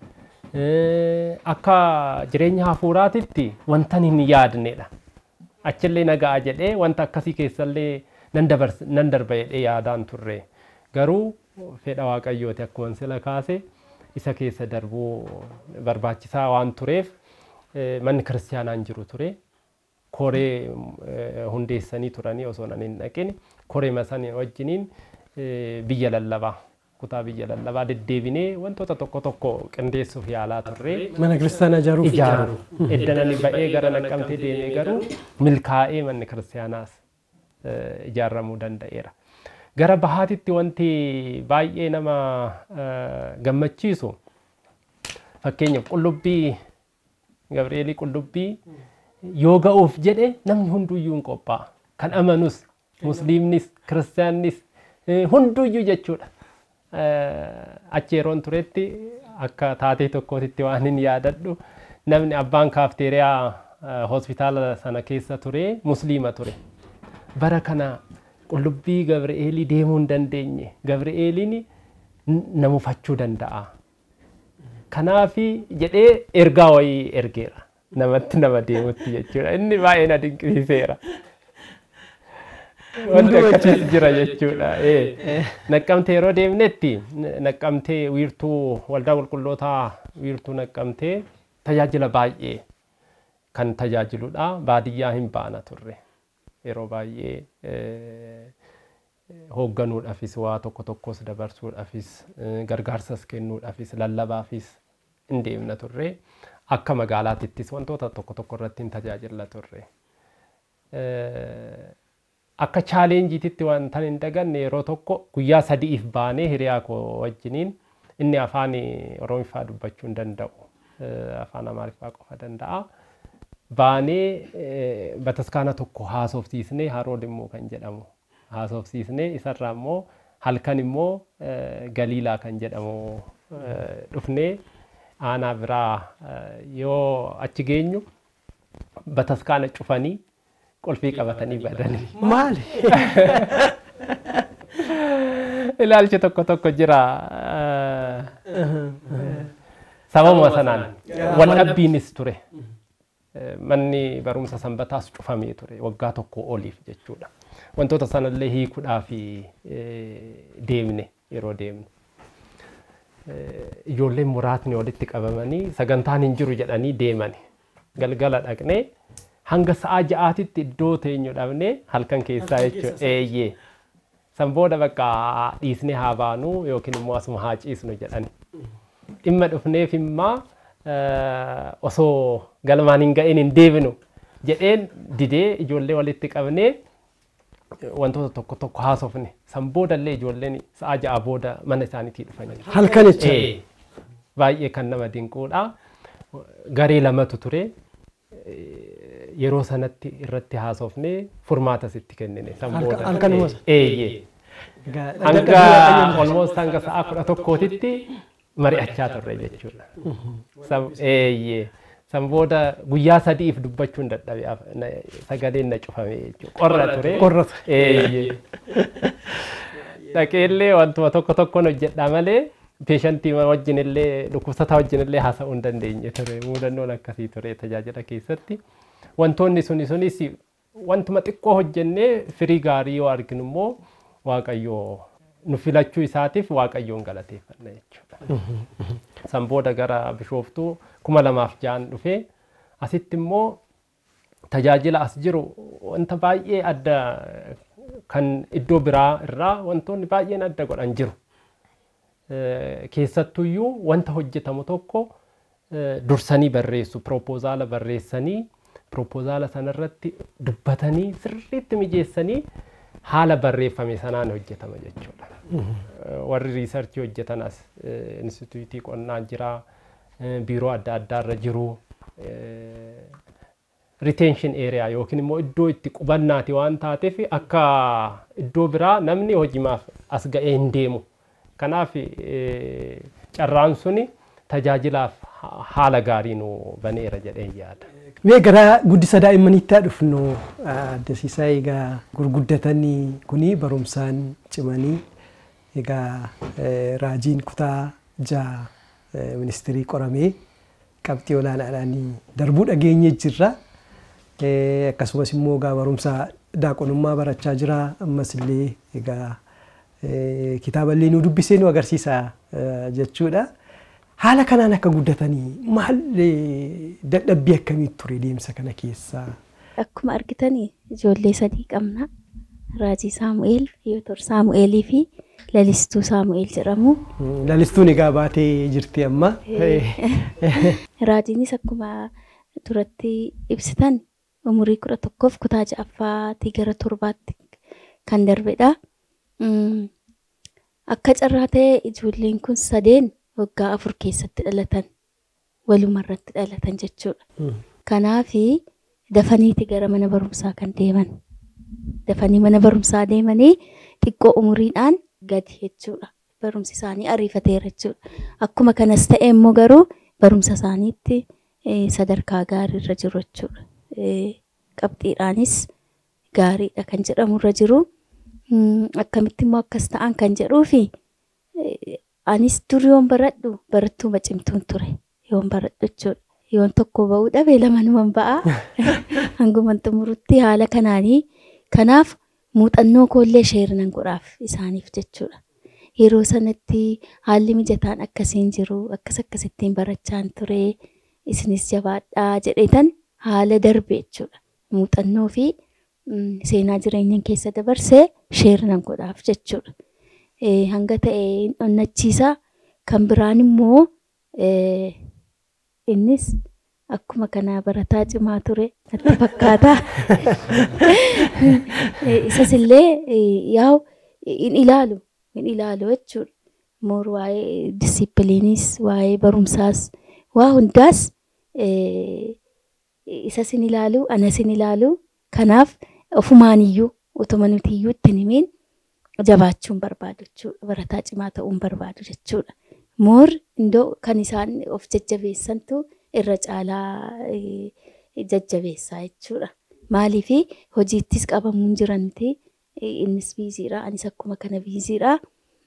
Akka jireenya hafuuraatitti wanta hin yaadnedha. Achillee nagaa jedhee wanta akkasii keessallee nan darba jedhee yaadaan turre. Garuu fedha Waaqayyooti akkuma sila kaase isa keessa darbuu barbaachisaa waan tureef manni kiristaanaan jiru ture. Koree hundeessanii turanii osoo nan hin dhaqin koree masanii wajjiniin biyya lallabaa. Kutaa biyya lallabaa deddeebinee wantoota tokko tokko qindeessuuf yaalaa turre. Mana kiristaanaa ijaaruuf ijaaru. Eddanani ba'ee gara Naqqamtee deemee garuu milkaa'ee manni kiristaanaas ijaaramuu danda'eera. Gara bahaatitti wanti baay'ee nama gammachiisu fakkeenyaaf qullubbii Gabri'eelii qullubbii yoo ga'uuf jedhe namni hunduyyuu hin qophaa'a. Kan amanus musliimnis kiristaannis hunduyyuu jechuudha. Achi yeroon turetti akka taatee tokkootitti waan hin yaadadhu namni abbaan kaafteeriyaa hospitaala sana keessa ture musliima ture. Bara kana qullubbii Gabri'eelii deemuu hin dandeenye. Gabri'eeliin namufachuu danda'a. Kanaaf jedhee ergaa wayii ergeera. Namatti nama deemutti jechuudha. Inni baay'ee na dinqisiiseera. Wanti akkasiis jira jechuudha. Naqqamtee yeroo deemnetti Naqqamtee wiirtuu waldaa qulqullootaa wiirtuu Naqqamtee tajaajila baay'ee kan tajaajiludha. Baadiyyaa hin baana turre. Yeroo baay'ee hoogganuudhaafis waa tokko tokkos dabarsuudhaafis gargaarsas kennuudhaafis lallabaafis hin deemna turre. Akka magaalaatittis wantoota tokko tokko irratti hin tajaajilla turre. Akka chaalenjiititti wanta hin daganne yeroo tokko guyyaa sadiif baanee hiriyaa koo wajjiniin inni afaan Oromiffaa dubbachuu hin danda'u. Afaan Amaariffaa qofa danda'a. Baanee bataskaana tokko haasofsiisnee Haroo Limmuu kan jedhamu haasofsiisnee isarraa immoo halkan immoo Galiilaa kan jedhamu dhufnee aanaa biraa yoo achi geenyu bataskaana cufanii qolfii qabatanii badanii. Maali? Ilaalchi tokko tokko jira. Sababuma sanaan wal dhabbiinis ture. Manni barumsa sanbataas cufamee ture waggaa tokko oliif jechuudha. Wantoota sanallee hiikuudhaaf deemne yeroo deemne. Ijoolleen muraasni walitti qabamanii sagantaan hin jiru jedhanii deemani. Galgala dhaqnee hanga sa'a ja'aatitti iddoo teenyu dhabnee halkan keessaa jechuudha. Eeyyee. San booda bakka dhiisnee haa baanuu yookiin immoo asuma haa ciisnu jedhani. Dhimma dhufneef immaa osoo galmaan hin ga'in hin deebinu jedheen didee ijoollee walitti qabnee wantoota tokko tokko haasofne san boodallee ijoolleen sa'a ja'a booda mana isaaniitii dhufanii halkan jecha baay'ee kan nama dinquudha. Garee lamatu ture yeroo sanatti irratti haasofne furmaata sitti kennine san booda halkanuma eeyyee hanga almost hanga sa'a kudha tokkootitti mari'achaa turre jechuudha. Eeyyee san booda guyyaa sadiif dubbachuun dadhabe sagaleen na cufame jechuudha. Qorra ture. Qorra. Eeyyee. Dhaqeellee wantoota tokko tokkoon hojjedha malee peeshantii wajjin illee dhukkubsataa wajjin illee haasa'uu hin dandeenye ture. Muudannoon akkasii ture tajaajila keessatti. Wantoonni suni sunis wantuma xiqqoo hojjennee firii gaarii yoo arginu immoo Waaqayyoo nu filachuu isaatiif Waaqayyoon galateeffanna jechuudha. San booda gara Bishooftuu kuma lamaaf ja'an dhufee asitti immoo tajaajila as jiru wanta baay'ee adda kan iddoo biraa irraa wantoonni baay'een adda godhan jiru. Keessattuyyuu wanta hojjetamu tokko dursanii barreessu, propoozaala barreessanii propoozaala sanarratti dubbatanii sirriitti mijeessanii haala barreeffame sanaan hojjetama jechuudha. Warri riisarchii hojjetan as instituutii qonnaa jira, biiroo adda addaarra jiru, retention area yookiin immoo iddoo itti qubannaati waan taateef akka iddoo biraa namni hojimaaf as ga'ee hin deemu. Kanaaf carraan suni tajaajilaaf haala gaarii nu baneera jedhee yaada. Mee gara guddisa daa'immaniitti dhufnu addasiisaa egaa gurguddatanii kuni barumsaan cimanii egaa raajiin kutaa ja'a ministirii qoramee qabxii olaanaadhaan darbuu dhageenye jirra. Akkasumas immoo egaa barumsa daaqonummaa barachaa jira. Ammas illee egaa kitaaballee nu dubbisee nu agarsiisa jechuudha. Haala kanaan akka guddatanii maal dadhabbii akkamii ture deemsa kana keessa? Akkuma argitanii ijoollee sadii qabna. Raajii Saamu'eel, Yootor Saamu'eelii fi Lalistuu Saamu'eel jedhamu. Lalistuun egaa baatee jirti amma. Raajiinis akkuma duratti ibsitan umurii kudha tokkoof kutaa ja'affaatii gara torbaatti kan darbedha. Akka carraa ta'e ijoolleen kun sadeen waggaa afur keessatti dhalatan walumarratti dhalatan jechuudha. Kanaaf dafaniiti gara mana barumsaa kan deeman. Dafanii mana barumsaa deemanii xiqqoo umuriidhaan gadi jechuudha. Barumsi isaanii ariifateera jechuudha. Akkuma kanas ta'e immoo garuu barumsa isaaniitti sadarkaa gaariirra jiru jechuudha. Qabxiidhaanis gaariidha kan jedhamu irra jiru. Akkamitti immoo akkas ta'an kan jedhuufi anis dur yoon baradhu barattuu macimtuun ture yoon baradhu jechuudha. Yoon tokko ba'uu dhabe lamanumaan ba'a. Hanguman xumurutti haala kanaanii kanaaf muuxannoo koollee sheerinan godhaaf isaaniif jechuudha. Yeroo sanatti haalli mijataan akkasiin jiru akkas akkasittiin barachaan ture isinis jabaadhaa jedheetan haala darbe jechuudha. Muuxannoo fi seenaa jireenyaan keessa dabarsee sheerinan godhaaf jechuudha. Hanga ta'e onnachiisa kan biraan immoo innis akkuma kana barataa cimaa ture natti fakkaata. Isas illee yaa'u in ilaalu in ilaalu jechuudha. Moor waa'ee disiipiliinis waa'ee barumsaas waa hundaas isas in ilaalu anas in ilaalu kanaaf ofumaaniyyuu utuma nuti iyyuu ittiin himiin jabaachuun barbaadu jechuudha. Barataa cimaa ta'uun barbaadu jechuudha. Moor indoo kan isaan of jajjabeessantu irra caalaa jajjabeessaa jechuudha. Maaliif hojiittis qabamuun jiranti innis biiziidha anis akkuma kana biiziidha.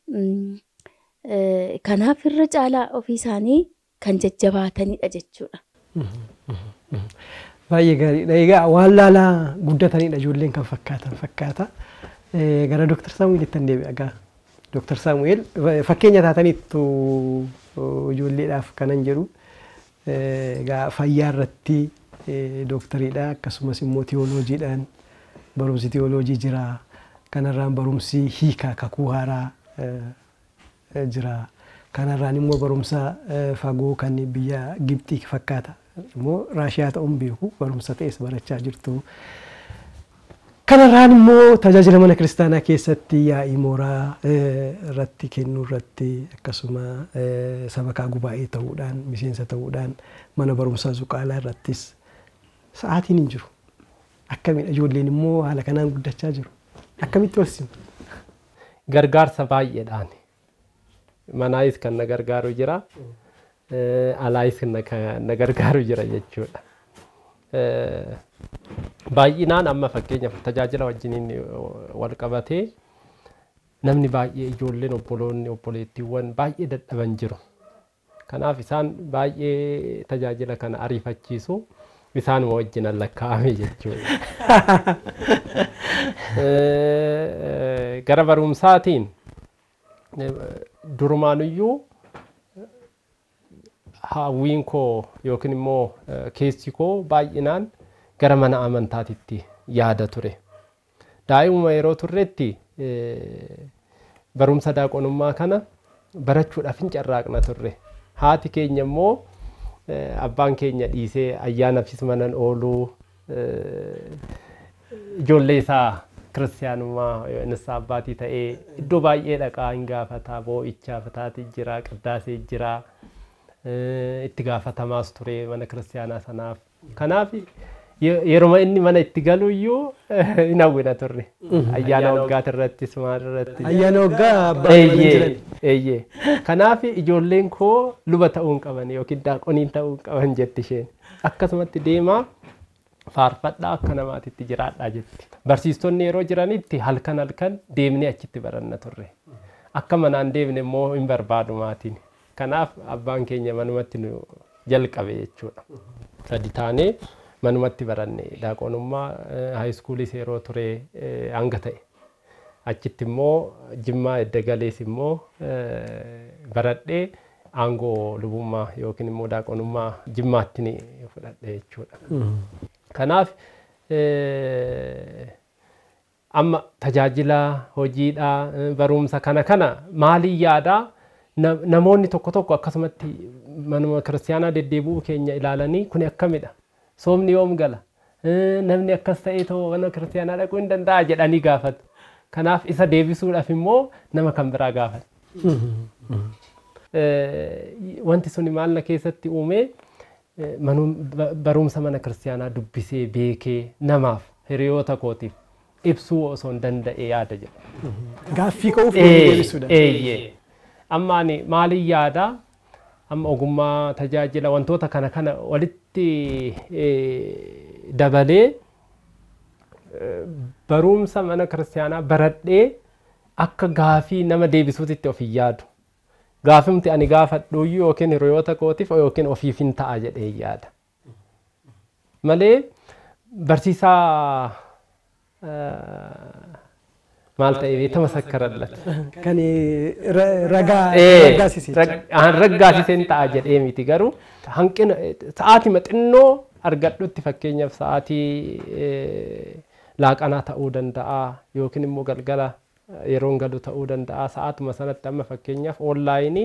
Kanaaf irra caalaa ofii isaanii kan jajjabaatanidha jechuudha. Baay'ee gaariidha. Egaa waan laalaa guddatanidha ijoolleen kan fakkaatan fakkaata. Gara Dooktar Saamu'eelitti deebi'a egaa. Dooktar Saamu'eel fakkeenya taataniittu ijoolleedhaaf kanan jedhu egaa fayyaa irratti dooktariidha akkasumas immoo tiyooloojiidhaan barumsi tiyooloojii jira. Kanarraan barumsi hiikaa kakuu haaraa jira. Kanarraan immoo barumsa fagoo kan biyya Gibxii fakkaata. Immoo Raashiyaa ta'uun beeku barumsa ta'es barachaa jirtu. Kanarraan immoo tajaajila mana kiristaanaa keessatti yaa'ii mooraa irratti kennuu irratti akkasuma sabakaa gubaa'ee ta'uudhaan miseensa ta'uudhaan mana barumsaa Zuqaalaa irrattis sa'aatiin hin jiru. Akkamiin ijoolleen immoo haala kanaan guddachaa jiru. Akkamitti walsimu? Gargaarsa baay'eedhaan manaayis kan na gargaaru jira, alaayis kan na gargaaru jira jechuudha. Baay'inaan amma fakkeenyaaf tajaajila wajjiniin wal qabatee namni baay'ee ijoolleen obboloonni obboleettiiwwan baay'ee dadhaban jiru. Kanaaf isaan baay'ee tajaajila kana ariifachiisu isaanuma wajjin lakkaa'ame jechuudha. Gara barumsaatiin durumaanuyyuu hawwiin koo yookiin immoo keessi koo baay'inaan gara mana amantaatitti yaada ture. Daa'imuma yeroo turretti barumsa daaqonummaa kana barachuudhaaf hin carraaqna turre. Haati keenya immoo abbaan keenya dhiisee ayyaanafis manan ooluu ijoollee isaa kiristaanummaa innis abbaatii ta'ee iddoo baay'ee dhaqaa hin gaafataa, boo'ichaa fataati jira, qiddaasee jira, itti gaafatamas ture mana kiristaanaa sanaaf. Kanaaf yeroo inni mana itti galu iyyuu hin hawwina turre. Ayyaana waggaati irrattis maal irratti. Ayyaana waggaa abbaan jiran. Eeyyee. Kanaaf ijoolleen koo luba ta'uu hin qaban yookiin daaqoniin ta'uu hin qaban jetti isheen. Akkasumatti deemaa faarfadhaa akka namaatitti jiraadhaa jetti. Barsiistonni yeroo jiranitti halkan halkan deemnee achitti baranna turre. Akka manaan deemne immoo hin barbaadu maatiin. Kanaaf abbaan keenya manumatti nu jalqabe jechuudha. Sadi taanee manumatti baranne daaqonummaa haayiskuulis yeroo ture hanga ta'e. Achitti immoo Jimmaa edda galees immoo baradhee aangoo lubummaa yookiin immoo daaqonummaa Jimmaatti ni fudhadhe jechuudha. Kanaaf amma tajaajila hojiidhaa barumsa kana kana maaliin yaadaa namoonni tokko tokko akkasumatti manuma kiristaanaa deddeebi'uu keenya ilaalanii kun akkamidha. Soomni yoom gala? Namni akkas ta'ee ta'uu mana kiristaanaa dhaquu hin danda'a jedhanii gaafatu. Kanaaf isa deebisuudhaaf immoo nama kan biraa gaafatu. Wanti suni maalna keessatti uumee barumsa mana kiristaanaa dubbisee beekee namaaf hiriyoota kootiif ibsuu osoo hin danda'e yaada jedhu. Gaaffii ka'uuf deebisuudha. Eeyyee. Amma ani maaliin yaadaa? Amma ogummaa tajaajila wantoota kana kana walitti dabalee barumsa mana kiristaanaa baradhee akka gaafii nama deebisuutitti of hin yaadu. Gaafimti ani gaafadhu yookiin hiriyoota kootiif yookiin ofiif hin ta'a jedhee yaada. Malee barsiisaa maal ta'e beekama sakkarallata. Kan ragaa raggaasise. Raggaasiseen ta'a jedhee miti garuu hanqina sa'aatii xinnoo argadhutti fakkeenyaaf sa'aatii laaqanaa ta'uu danda'a yookiin immoo galgala yeroon galu ta'uu danda'a. Sa'aatuma sanatti amma fakkeenyaaf onlaayinii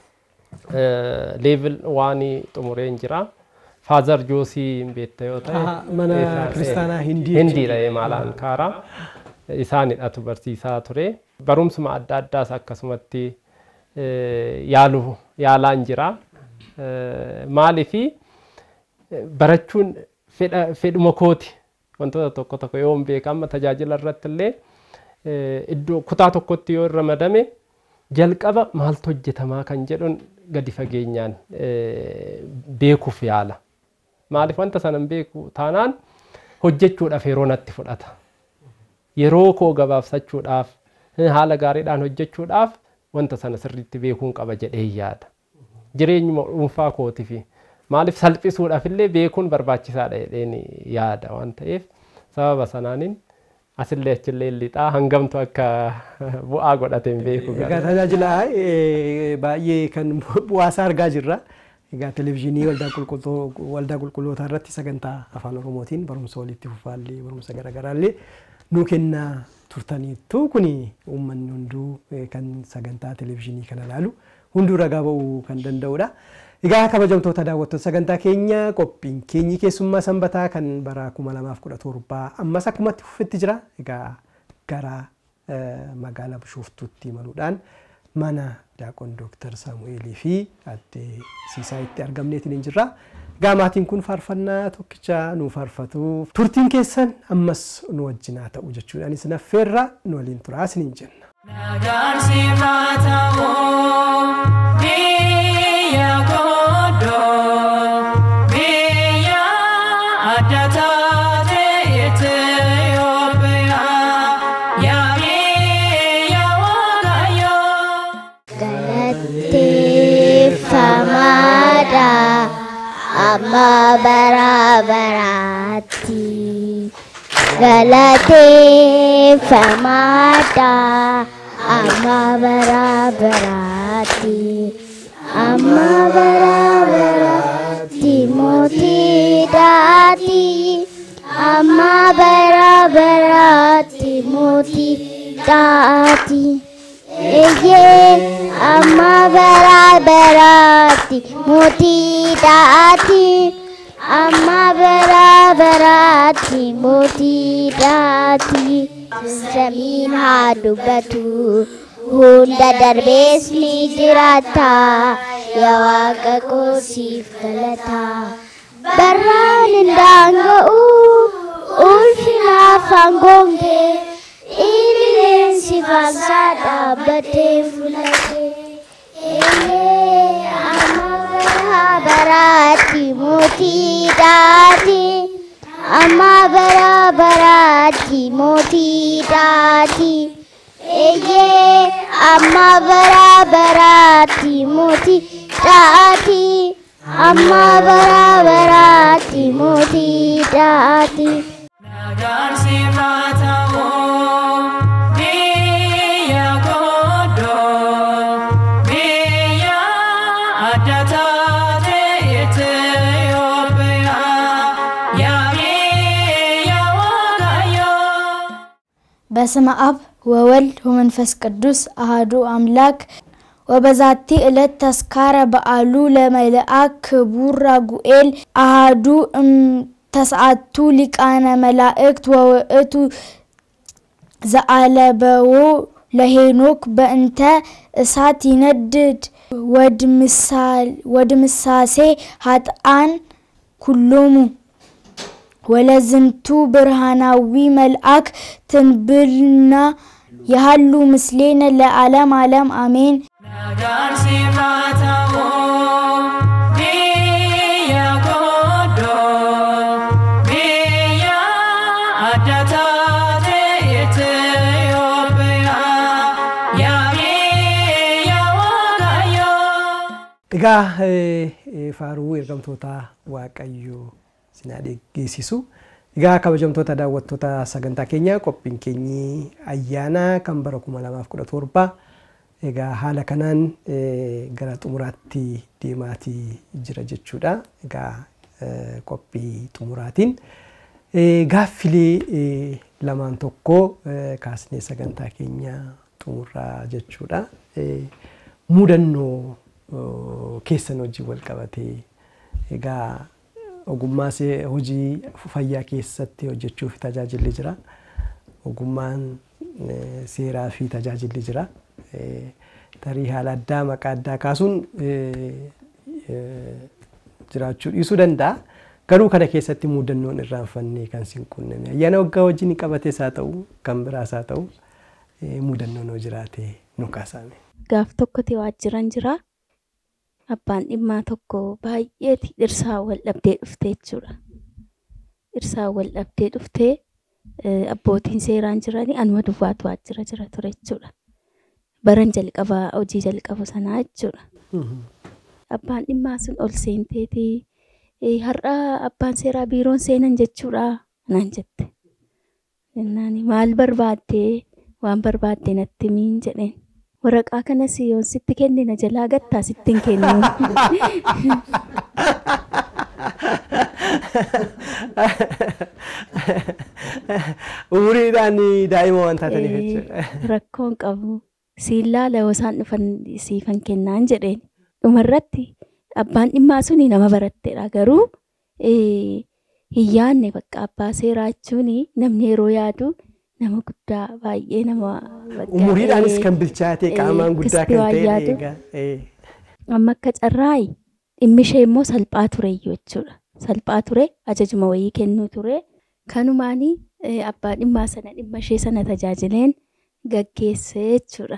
level waanii xumureen jira. Faazar Joosii beekta yoo ta'e. Mana kiristaanaa Hindii. Hindiidha maalaan kaaraa. Isaanidhatu barsiisaa ture. Barumsuma adda addaas akkasumatti yaalu yaalaan jira. Maaliifi barachuun fedhuma kooti. Wantoota tokko tokko yoo hin beekamne tajaajila irratti illee iddoo kutaa tokkotti yoo ramadame jalqaba maaltu hojjetamaa kan jedhuun gadi fageenyaan beekuuf yaala. Maaliif wanta sanan beeku taanaan hojjechuudhaaf yeroo natti fudhata. Yeroo koo gabaabsachuudhaaf haala gaariidhaan hojjechuudhaaf wanta sana sirriitti beekuun qaba jedhee yaada. Jireenyuma dhuunfaa kootiif maaliif salphisuudhaaf illee beekuun barbaachisaadha jedheen yaada waan ta'eef sababa sanaanin asillee achillee lixaa hangamtu akka bu'aa godhateen beeku. Egaa tajaajila baay'ee kan bu'aasaa argaa jirra. Egaa televezyiinii waldaa qulqullootaa irratti sagantaa afaan Oromootiin barumsa walitti fufaallee barumsa garaagaraallee nuu kennaa turtaniittu kuni uummanni hunduu kan sagantaa televezyiinii kana ilaalu hunduu ragaa ba'uu kan danda'udha. Egaa kabajamtoota daawwattoota sagantaa keenya qophiin keenyi keessummaa sanbataa kan bara kuma lamaaf kudha torba ammas akkumatti fufetti jira. Egaa gara magaalaa Bishooftuutti imaluudhaan mana Daaqon Dooktar Saamu'eelii fi adde Siisaayitti argamneetiin jirra. Egaa maatiin kun faarfannaa tokkicha nu faarfatu. Turtiin keessan ammas nu wajjin haa ta'u jechuudhaan isin affeerra nu waliin turaa isiniin jenna. Nagaan siifaa ta'uu biyya godoo biyya adda taate Itoophiyaa yaa biyya Waaqayyoo. Galateeffamaadha amma bara baraatti. Galateeffamaadha amma bara baraatti. Amma bara baraatti mootiidhaati. Amma bara baraatti mootiidhaati. Eeyyee amma bara baraatti mootiidhaati. Amma bara baraatti mootiidhaati. Samiin haa dubbatu hunda darbees ni jiraata. Yaa Waaqa koo siif galata. Barraan hin daanga'u ulfinaaf aangoon kee. Illeen si faansaa dhaabbatee fuulatee. Eeyyee amma bara baraatti mootiidhaati. Amma bara baraatti mootiidhaati. Eeyyee amma bara baraatti mootiidhaati. Amma bara baraatti mootiidhaati. Nagaan siifaa ta'uu biyya godoo biyya adda taate Itoophiyaa yaa biyya Waaqayyoo. በስመ አብ ወወልድ ወመንፈስ ቅዱስ አሐዱ አምላክ ወበዛቲ ዕለት ተስካረ በዓሉ ለመልአክ ክቡር ራጉኤል አሐዱ ተስዓቱ ሊቃነ መላእክት ወውእቱ ዘአለበው ለሄኖክ በእንተ እሳት ይነድድ ወድምሳሴ ኃጥአን ኩሎሙ ወለዝንቱ ብርሃናዊ መልአክ ትንብልና ያሉ ምስሌነ ለዓለም ዓለም አሜን። Nagaan siifaa ta'uu biyya godoo biyya adda taate Itoophiyaa yaa biyya Waaqayyoo. Egaa faaruu ergamtoota Waaqayyoo sinaa dhageessisu. Egaa kabajamtoota daawwattoota sagantaa keenya qophiin keenyi ayyaana kan bara kuma lamaaf kudha torba. Egaa haala kanaan gara xumuraatti deemaatii jira jechuudha. Egaa qophii xumuraatiin gaaffilee lamaan tokko kaasnee sagantaa keenya xumuraa jechuudha. Mudannoo keessan hojii wal qabatee egaa ogummaa hojii fayyaa keessatti hojjechuuf tajaajilli jira. Ogummaan seeraa fi tajaajilli jira. Tarii haala addaa maqaa addaa kaasuun jiraachuu dhiisuu danda'a. Garuu kana keessatti mudannoon irraanfannee kan sin qunname ayyaana waggaa wajjin qabatees haa ta'u kan biraas haa ta'u mudannoon hoo jiraate nu kaasame. Gaaf tokkotti waajjiran jira. Abbaan dhimmaa tokko baay'eeti dhirsaa wal dhabdee dhuftee jechuudha. Dhirsaa wal dhabdee dhuftee abbootiin seeraan jiranii anuma duwwaatu waajjira jira ture jechuudha. Baran jalqabaa hojii jalqabu sanaa jechuudha. Abbaan dhimmaa sun ol seenteeti har'a abbaan seeraa biiroon seenan jechuudha naan jette. Maal barbaaddee waan barbaaddee natti miin jedheen. Waraqaa kanas yoon sitti kennina jalaa gattaa sittin kennu. Umuriidhaan daa'ima waan taataniif jechuudha. Rakkoon qabu. Siillaa lawoo isaan dhufan siifan kennaan jedheen. Dhumarratti abbaan dhimmaa suni nama baratteedha garuu hin yaadne bakka abbaa seeraa jechuun namni yeroo yaadu nama guddaa baay'ee nama umuriidhaanis kan bilchaate qaamaan guddaa kan ta'e egaa. Amma akka carraayi dhimmi ishee immoo salphaa tureyyuu jechuudha. Salphaa ture ajajuma wayii kennuu ture. Kanumaanii abbaa dhimmaa sana dhimma ishee sana tajaajileen gaggeessee jechuudha.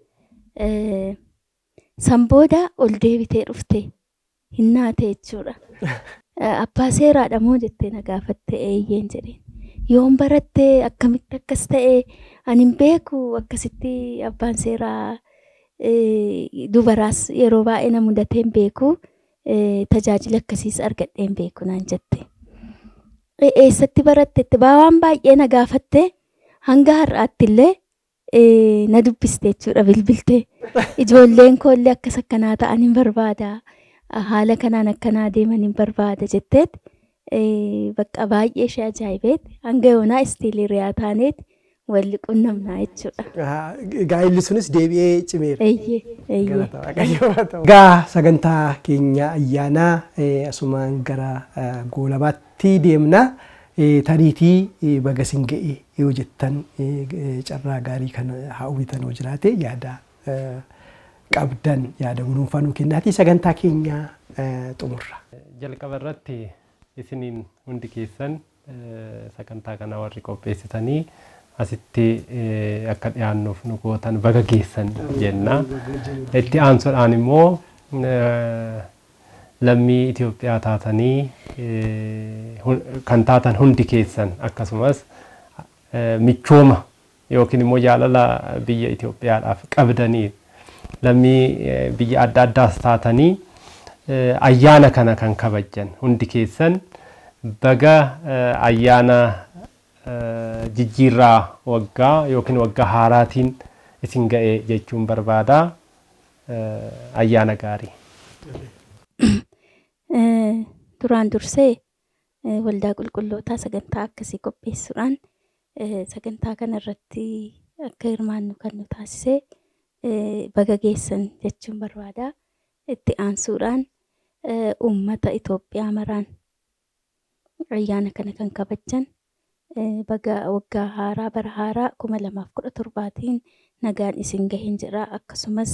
San booda ol deebitee dhufte hin naate jechuudha. Abbaa seeraadha moo jettee na gaafatte eeyyeen jedheen. Yoon barattee akkamitti akkas ta'e ani hin beeku akkasitti abbaan seeraa dubaraas yeroo baay'ee na mudatee hin beeku tajaajila akkasiis argadhee hin beeku naan jette. Eessatti barattetti waan baay'ee na gaafatte hanga har'aatti illee na dubbiste jechuudha bilbiltee. Ijoolleen koollee akkas akkanaa ta'an hin barbaada. Haala kanaan akkanaa deeman hin barbaada jetteet bakka baay'ee ishee ajaa'ibeet hanga yoonaa istiilii riyaa taaneet walli qunnamnaa jechuudha. Gaa'illi sunis deebi'ee cimeera. Eeyyee eeyyee. Gaa sagantaa keenya ayyaanaa asumaan gara goolabaatti deemna. Tariitii baga isin ga'e yoo jettan carraa gaarii kan hawwitan yoo jiraate yaada qabdan yaada guduunfaa nuu kennaati sagantaa keenya xumurra. Jalqaba irratti isiniin hundi keessan sagantaa kana warri qopheessitanii asitti akka dhiyaannuuf nu gootan baga geessan jenna. Itti aansuudhaan immoo lammii Itoophiyaa taatanii kan taatan hundi keessan akkasumas michooma yookiin immoo jaalala biyya Itoophiyaadhaaf qabdanii lammii biyya adda addaas taatanii ayyaana kana kan kabajjan hundi keessan baga ayyaana jijjiirraa waggaa yookiin waggaa haaraatiin isin ga'e jechuun barbaada. Ayyaana gaarii. Duraan dursee waldaa qulqullootaa sagantaa akkasii qopheessuudhaan sagantaa kana irratti akka hirmaannu kan nu taasise baga geessan jechuun barbaada. Itti aansuudhaan uummata Itoophiyaa maraan ayyaana kana kan kabajjan baga waggaa haaraa bara haaraa kuma lamaaf kudha torbaatiin nagaan isin gaheen jedha. Akkasumas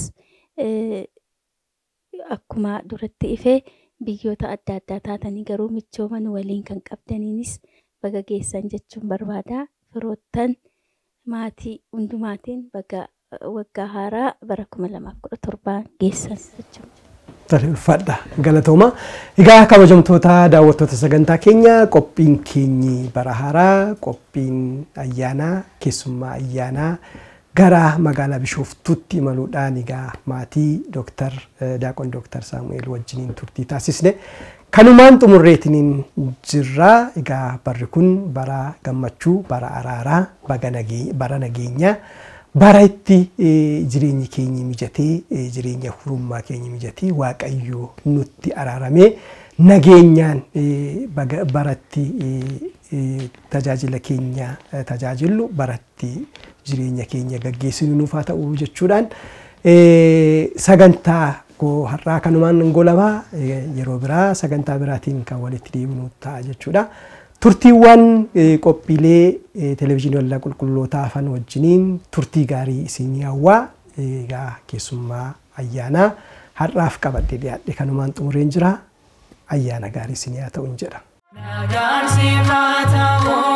akkuma duratti ifee biyyoota adda addaa taatanii garuu michooman waliin kan qabdaniinis baga geessan jechuun barbaada. Firoottan maatii hundumaatiin baga waggaa haaraa bara kuma lamaaf kudha torbaan geessan jechuudha. Ulfaadha galatooma. Egaa kabajamtoota daawwattoota sagantaa keenya qophiin keenyi bara haaraa qophiin ayyaanaa keessummaa ayyaanaa gara magaalaa Bishooftuutti imaluudhaan egaa maatii Dooktar Daaqon Dooktar Saamu'eel wajjiniin turtii taasisne kanumaan xumurreetiniin jirra. Egaa barri kun bara gammachuu bara araaraa bara nageenyaa bara itti jireenyi keenya mijatee jireenya hurummaa keenya mijatee waaqayyo nutti araaramee nageenyaan baratti tajaajila keenya tajaajilu baratti jireenya keenya gaggeessinu nuuf haa ta'u jechuudhaan sagantaa koo har'aa kanumaan golabaa yeroo biraa sagantaa biraatiin kan walitti deebinu ta'a jechuudha. Turtiiwwan qophiilee televezyiinii waldaa qulqullootaa afaan wajjiniin turtii gaarii isinii hawwaa. Egaa keessummaa ayyaanaa har'aaf qabadhee dhiyaadhe kanumaan xumureen jira. Ayyaana gaarii isinii haa ta'u jedha.